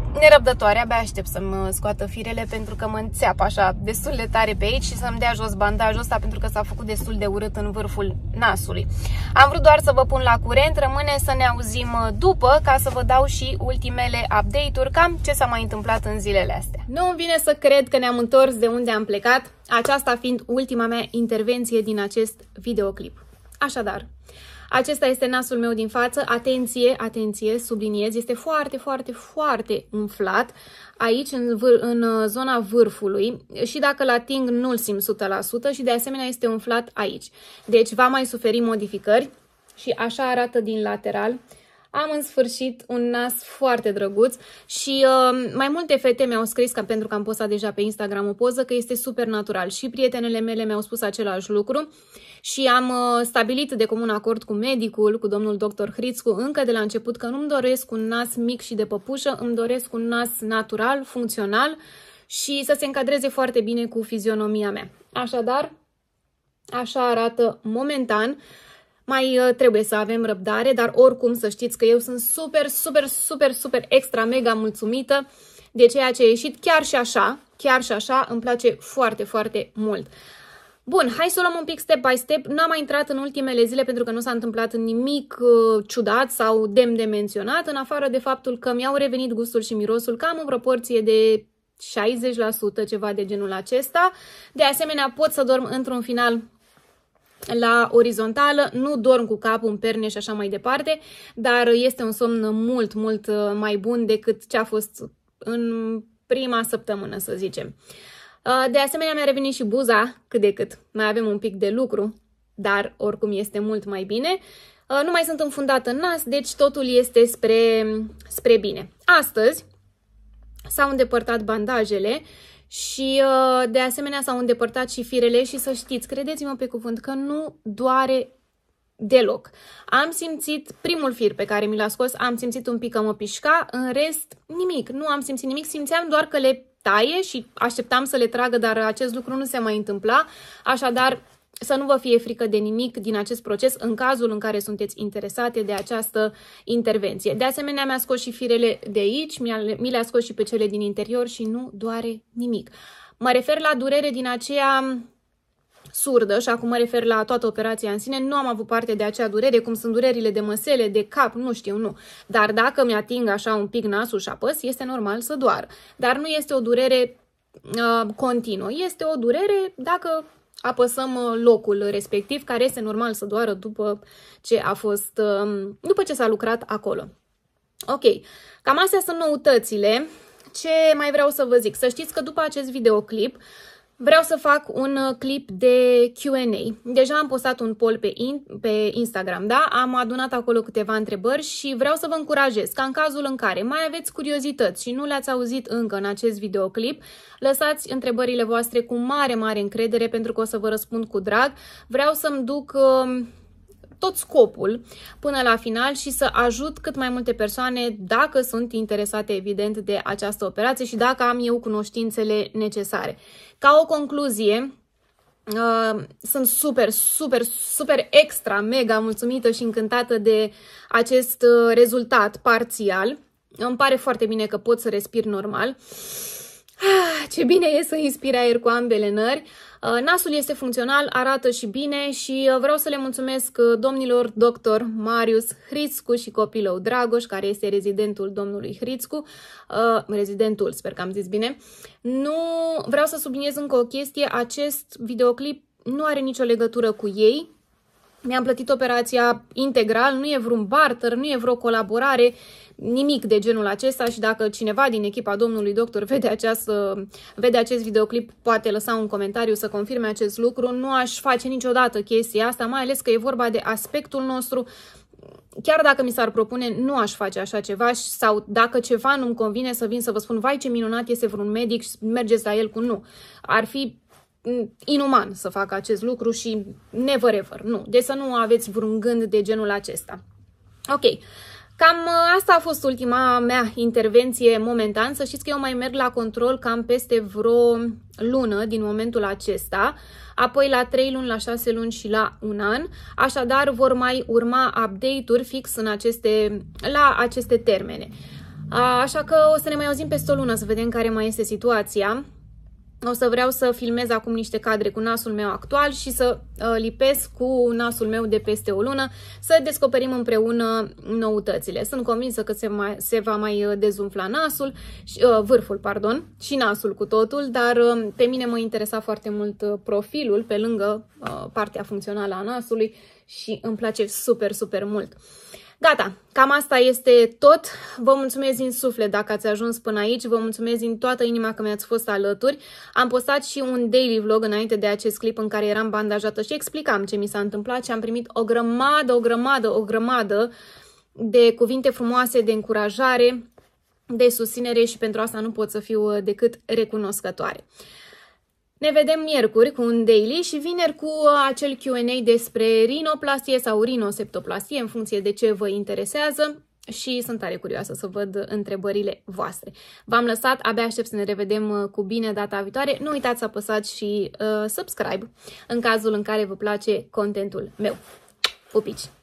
nerăbdătoare, abia aștept să-mi scoată firele pentru că mă înțeapă așa destul de tare pe aici și să-mi dea jos bandajul ăsta pentru că s-a făcut destul de urât în vârful nasului. Am vrut doar să vă pun la curent, rămâne să ne auzim după ca să vă dau și ultimele update-uri, cam ce s-a mai întâmplat în zilele astea. Nu îmi vine să cred că ne-am întors de unde am plecat, aceasta fiind ultima mea intervenție din acest videoclip. Așadar, acesta este nasul meu din față, atenție, atenție, subliniez, este foarte, foarte, foarte umflat aici în zona vârfului și dacă îl ating nu-l simt 100% și de asemenea este umflat aici. Deci va mai suferi modificări și așa arată din lateral. Am în sfârșit un nas foarte drăguț și mai multe fete mi-au scris, pentru că am postat deja pe Instagram o poză, că este super natural și prietenele mele mi-au spus același lucru și am stabilit de comun acord cu medicul, cu domnul dr. Hrițcu, încă de la început că nu-mi doresc un nas mic și de păpușă, îmi doresc un nas natural, funcțional și să se încadreze foarte bine cu fizionomia mea. Așadar, așa arată momentan. Mai trebuie să avem răbdare, dar oricum să știți că eu sunt super extra mega mulțumită de ceea ce a ieșit chiar și așa, îmi place foarte, foarte mult. Bun, hai să o luăm un pic step by step. N-am mai intrat în ultimele zile pentru că nu s-a întâmplat nimic ciudat sau demn de menționat, în afară de faptul că mi-au revenit gustul și mirosul cam în proporție de 60%, ceva de genul acesta. De asemenea, pot să dorm într-un final la orizontală, nu dorm cu capul în perne și așa mai departe, dar este un somn mult mai bun decât ce a fost în prima săptămână, să zicem. De asemenea, mi-a revenit și buza, cât de cât. Mai avem un pic de lucru, dar oricum este mult mai bine. Nu mai sunt înfundată în nas, deci totul este spre bine. Astăzi s-au îndepărtat bandajele și de asemenea s-au îndepărtat și firele și să știți, credeți-mă pe cuvânt, că nu doare deloc. Am simțit primul fir pe care mi l-a scos, am simțit un pic că mă pișca, în rest nimic, nu am simțit nimic, simțeam doar că le taie și așteptam să le tragă, dar acest lucru nu se mai întâmpla, așadar să nu vă fie frică de nimic din acest proces în cazul în care sunteți interesate de această intervenție. De asemenea, mi-a scos și firele de aici, mi le-a scos și pe cele din interior și nu doare nimic. Mă refer la durere din aceea surdă și acum mă refer la toată operația în sine. Nu am avut parte de acea durere, cum sunt durerile de măsele, de cap, nu știu, nu. Dar dacă mi-ating așa un pic nasul și apăs, este normal să doară. Dar nu este o durere continuă, este o durere dacă apăsăm locul respectiv, care este normal să doară după ce s-a lucrat acolo. Ok, cam astea sunt noutățile. Ce mai vreau să vă zic? Să știți că după acest videoclip vreau să fac un clip de Q&A. Deja am postat un poll pe Instagram, da? Am adunat acolo câteva întrebări și vreau să vă încurajez ca în cazul în care mai aveți curiozități și nu le-ați auzit încă în acest videoclip, lăsați întrebările voastre cu mare încredere pentru că o să vă răspund cu drag. Vreau să-mi duc tot scopul până la final și să ajut cât mai multe persoane dacă sunt interesate, evident, de această operație și dacă am eu cunoștințele necesare. Ca o concluzie, sunt super extra mega mulțumită și încântată de acest rezultat parțial. Îmi pare foarte bine că pot să respir normal. Ce bine e să inspiri aer cu ambele nări. Nasul este funcțional, arată și bine și vreau să le mulțumesc domnilor dr. Marius Hrițcu și copilul Dragoș, care este rezidentul domnului Hrițcu. Rezidentul, sper că am zis bine. Nu vreau să subliniez încă o chestie, acest videoclip nu are nicio legătură cu ei. Mi-am plătit operația integral, nu e vreun barter, nu e vreo colaborare, nimic de genul acesta și dacă cineva din echipa domnului doctor vede acest videoclip, poate lăsa un comentariu să confirme acest lucru. Nu aș face niciodată chestia asta, mai ales că e vorba de aspectul nostru. Chiar dacă mi s-ar propune, nu aș face așa ceva sau dacă ceva nu-mi convine să vin să vă spun, vai ce minunat este vreun medic și mergeți la el cu nu. Ar fi inuman să facă acest lucru și never ever, nu. Deci să nu aveți vreun gând de genul acesta. Ok, cam asta a fost ultima mea intervenție momentan. Să știți că eu mai merg la control cam peste vreo lună din momentul acesta, apoi la 3 luni, la 6 luni și la 1 an. Așadar vor mai urma update-uri fix la aceste termene. Așa că o să ne mai auzim peste o lună să vedem care mai este situația. O să vreau să filmez acum niște cadre cu nasul meu actual și să lipesc cu nasul meu de peste o lună, să descoperim împreună noutățile. Sunt convinsă că se va mai dezumfla nasul, vârful, pardon, și nasul cu totul, dar pe mine mă interesa foarte mult profilul pe lângă partea funcțională a nasului și îmi place super, super mult. Gata, cam asta este tot. Vă mulțumesc din suflet dacă ați ajuns până aici, vă mulțumesc din toată inima că mi-ați fost alături. Am postat și un daily vlog înainte de acest clip în care eram bandajată și explicam ce mi s-a întâmplat și am primit o grămadă de cuvinte frumoase, de încurajare, de susținere și pentru asta nu pot să fiu decât recunoscătoare. Ne vedem miercuri cu un daily și vineri cu acel Q&A despre rinoplastie sau rinoseptoplastie, în funcție de ce vă interesează și sunt tare curioasă să văd întrebările voastre. V-am lăsat, abia aștept să ne revedem cu bine data viitoare. Nu uitați să apăsați și subscribe în cazul în care vă place contentul meu. Pupici!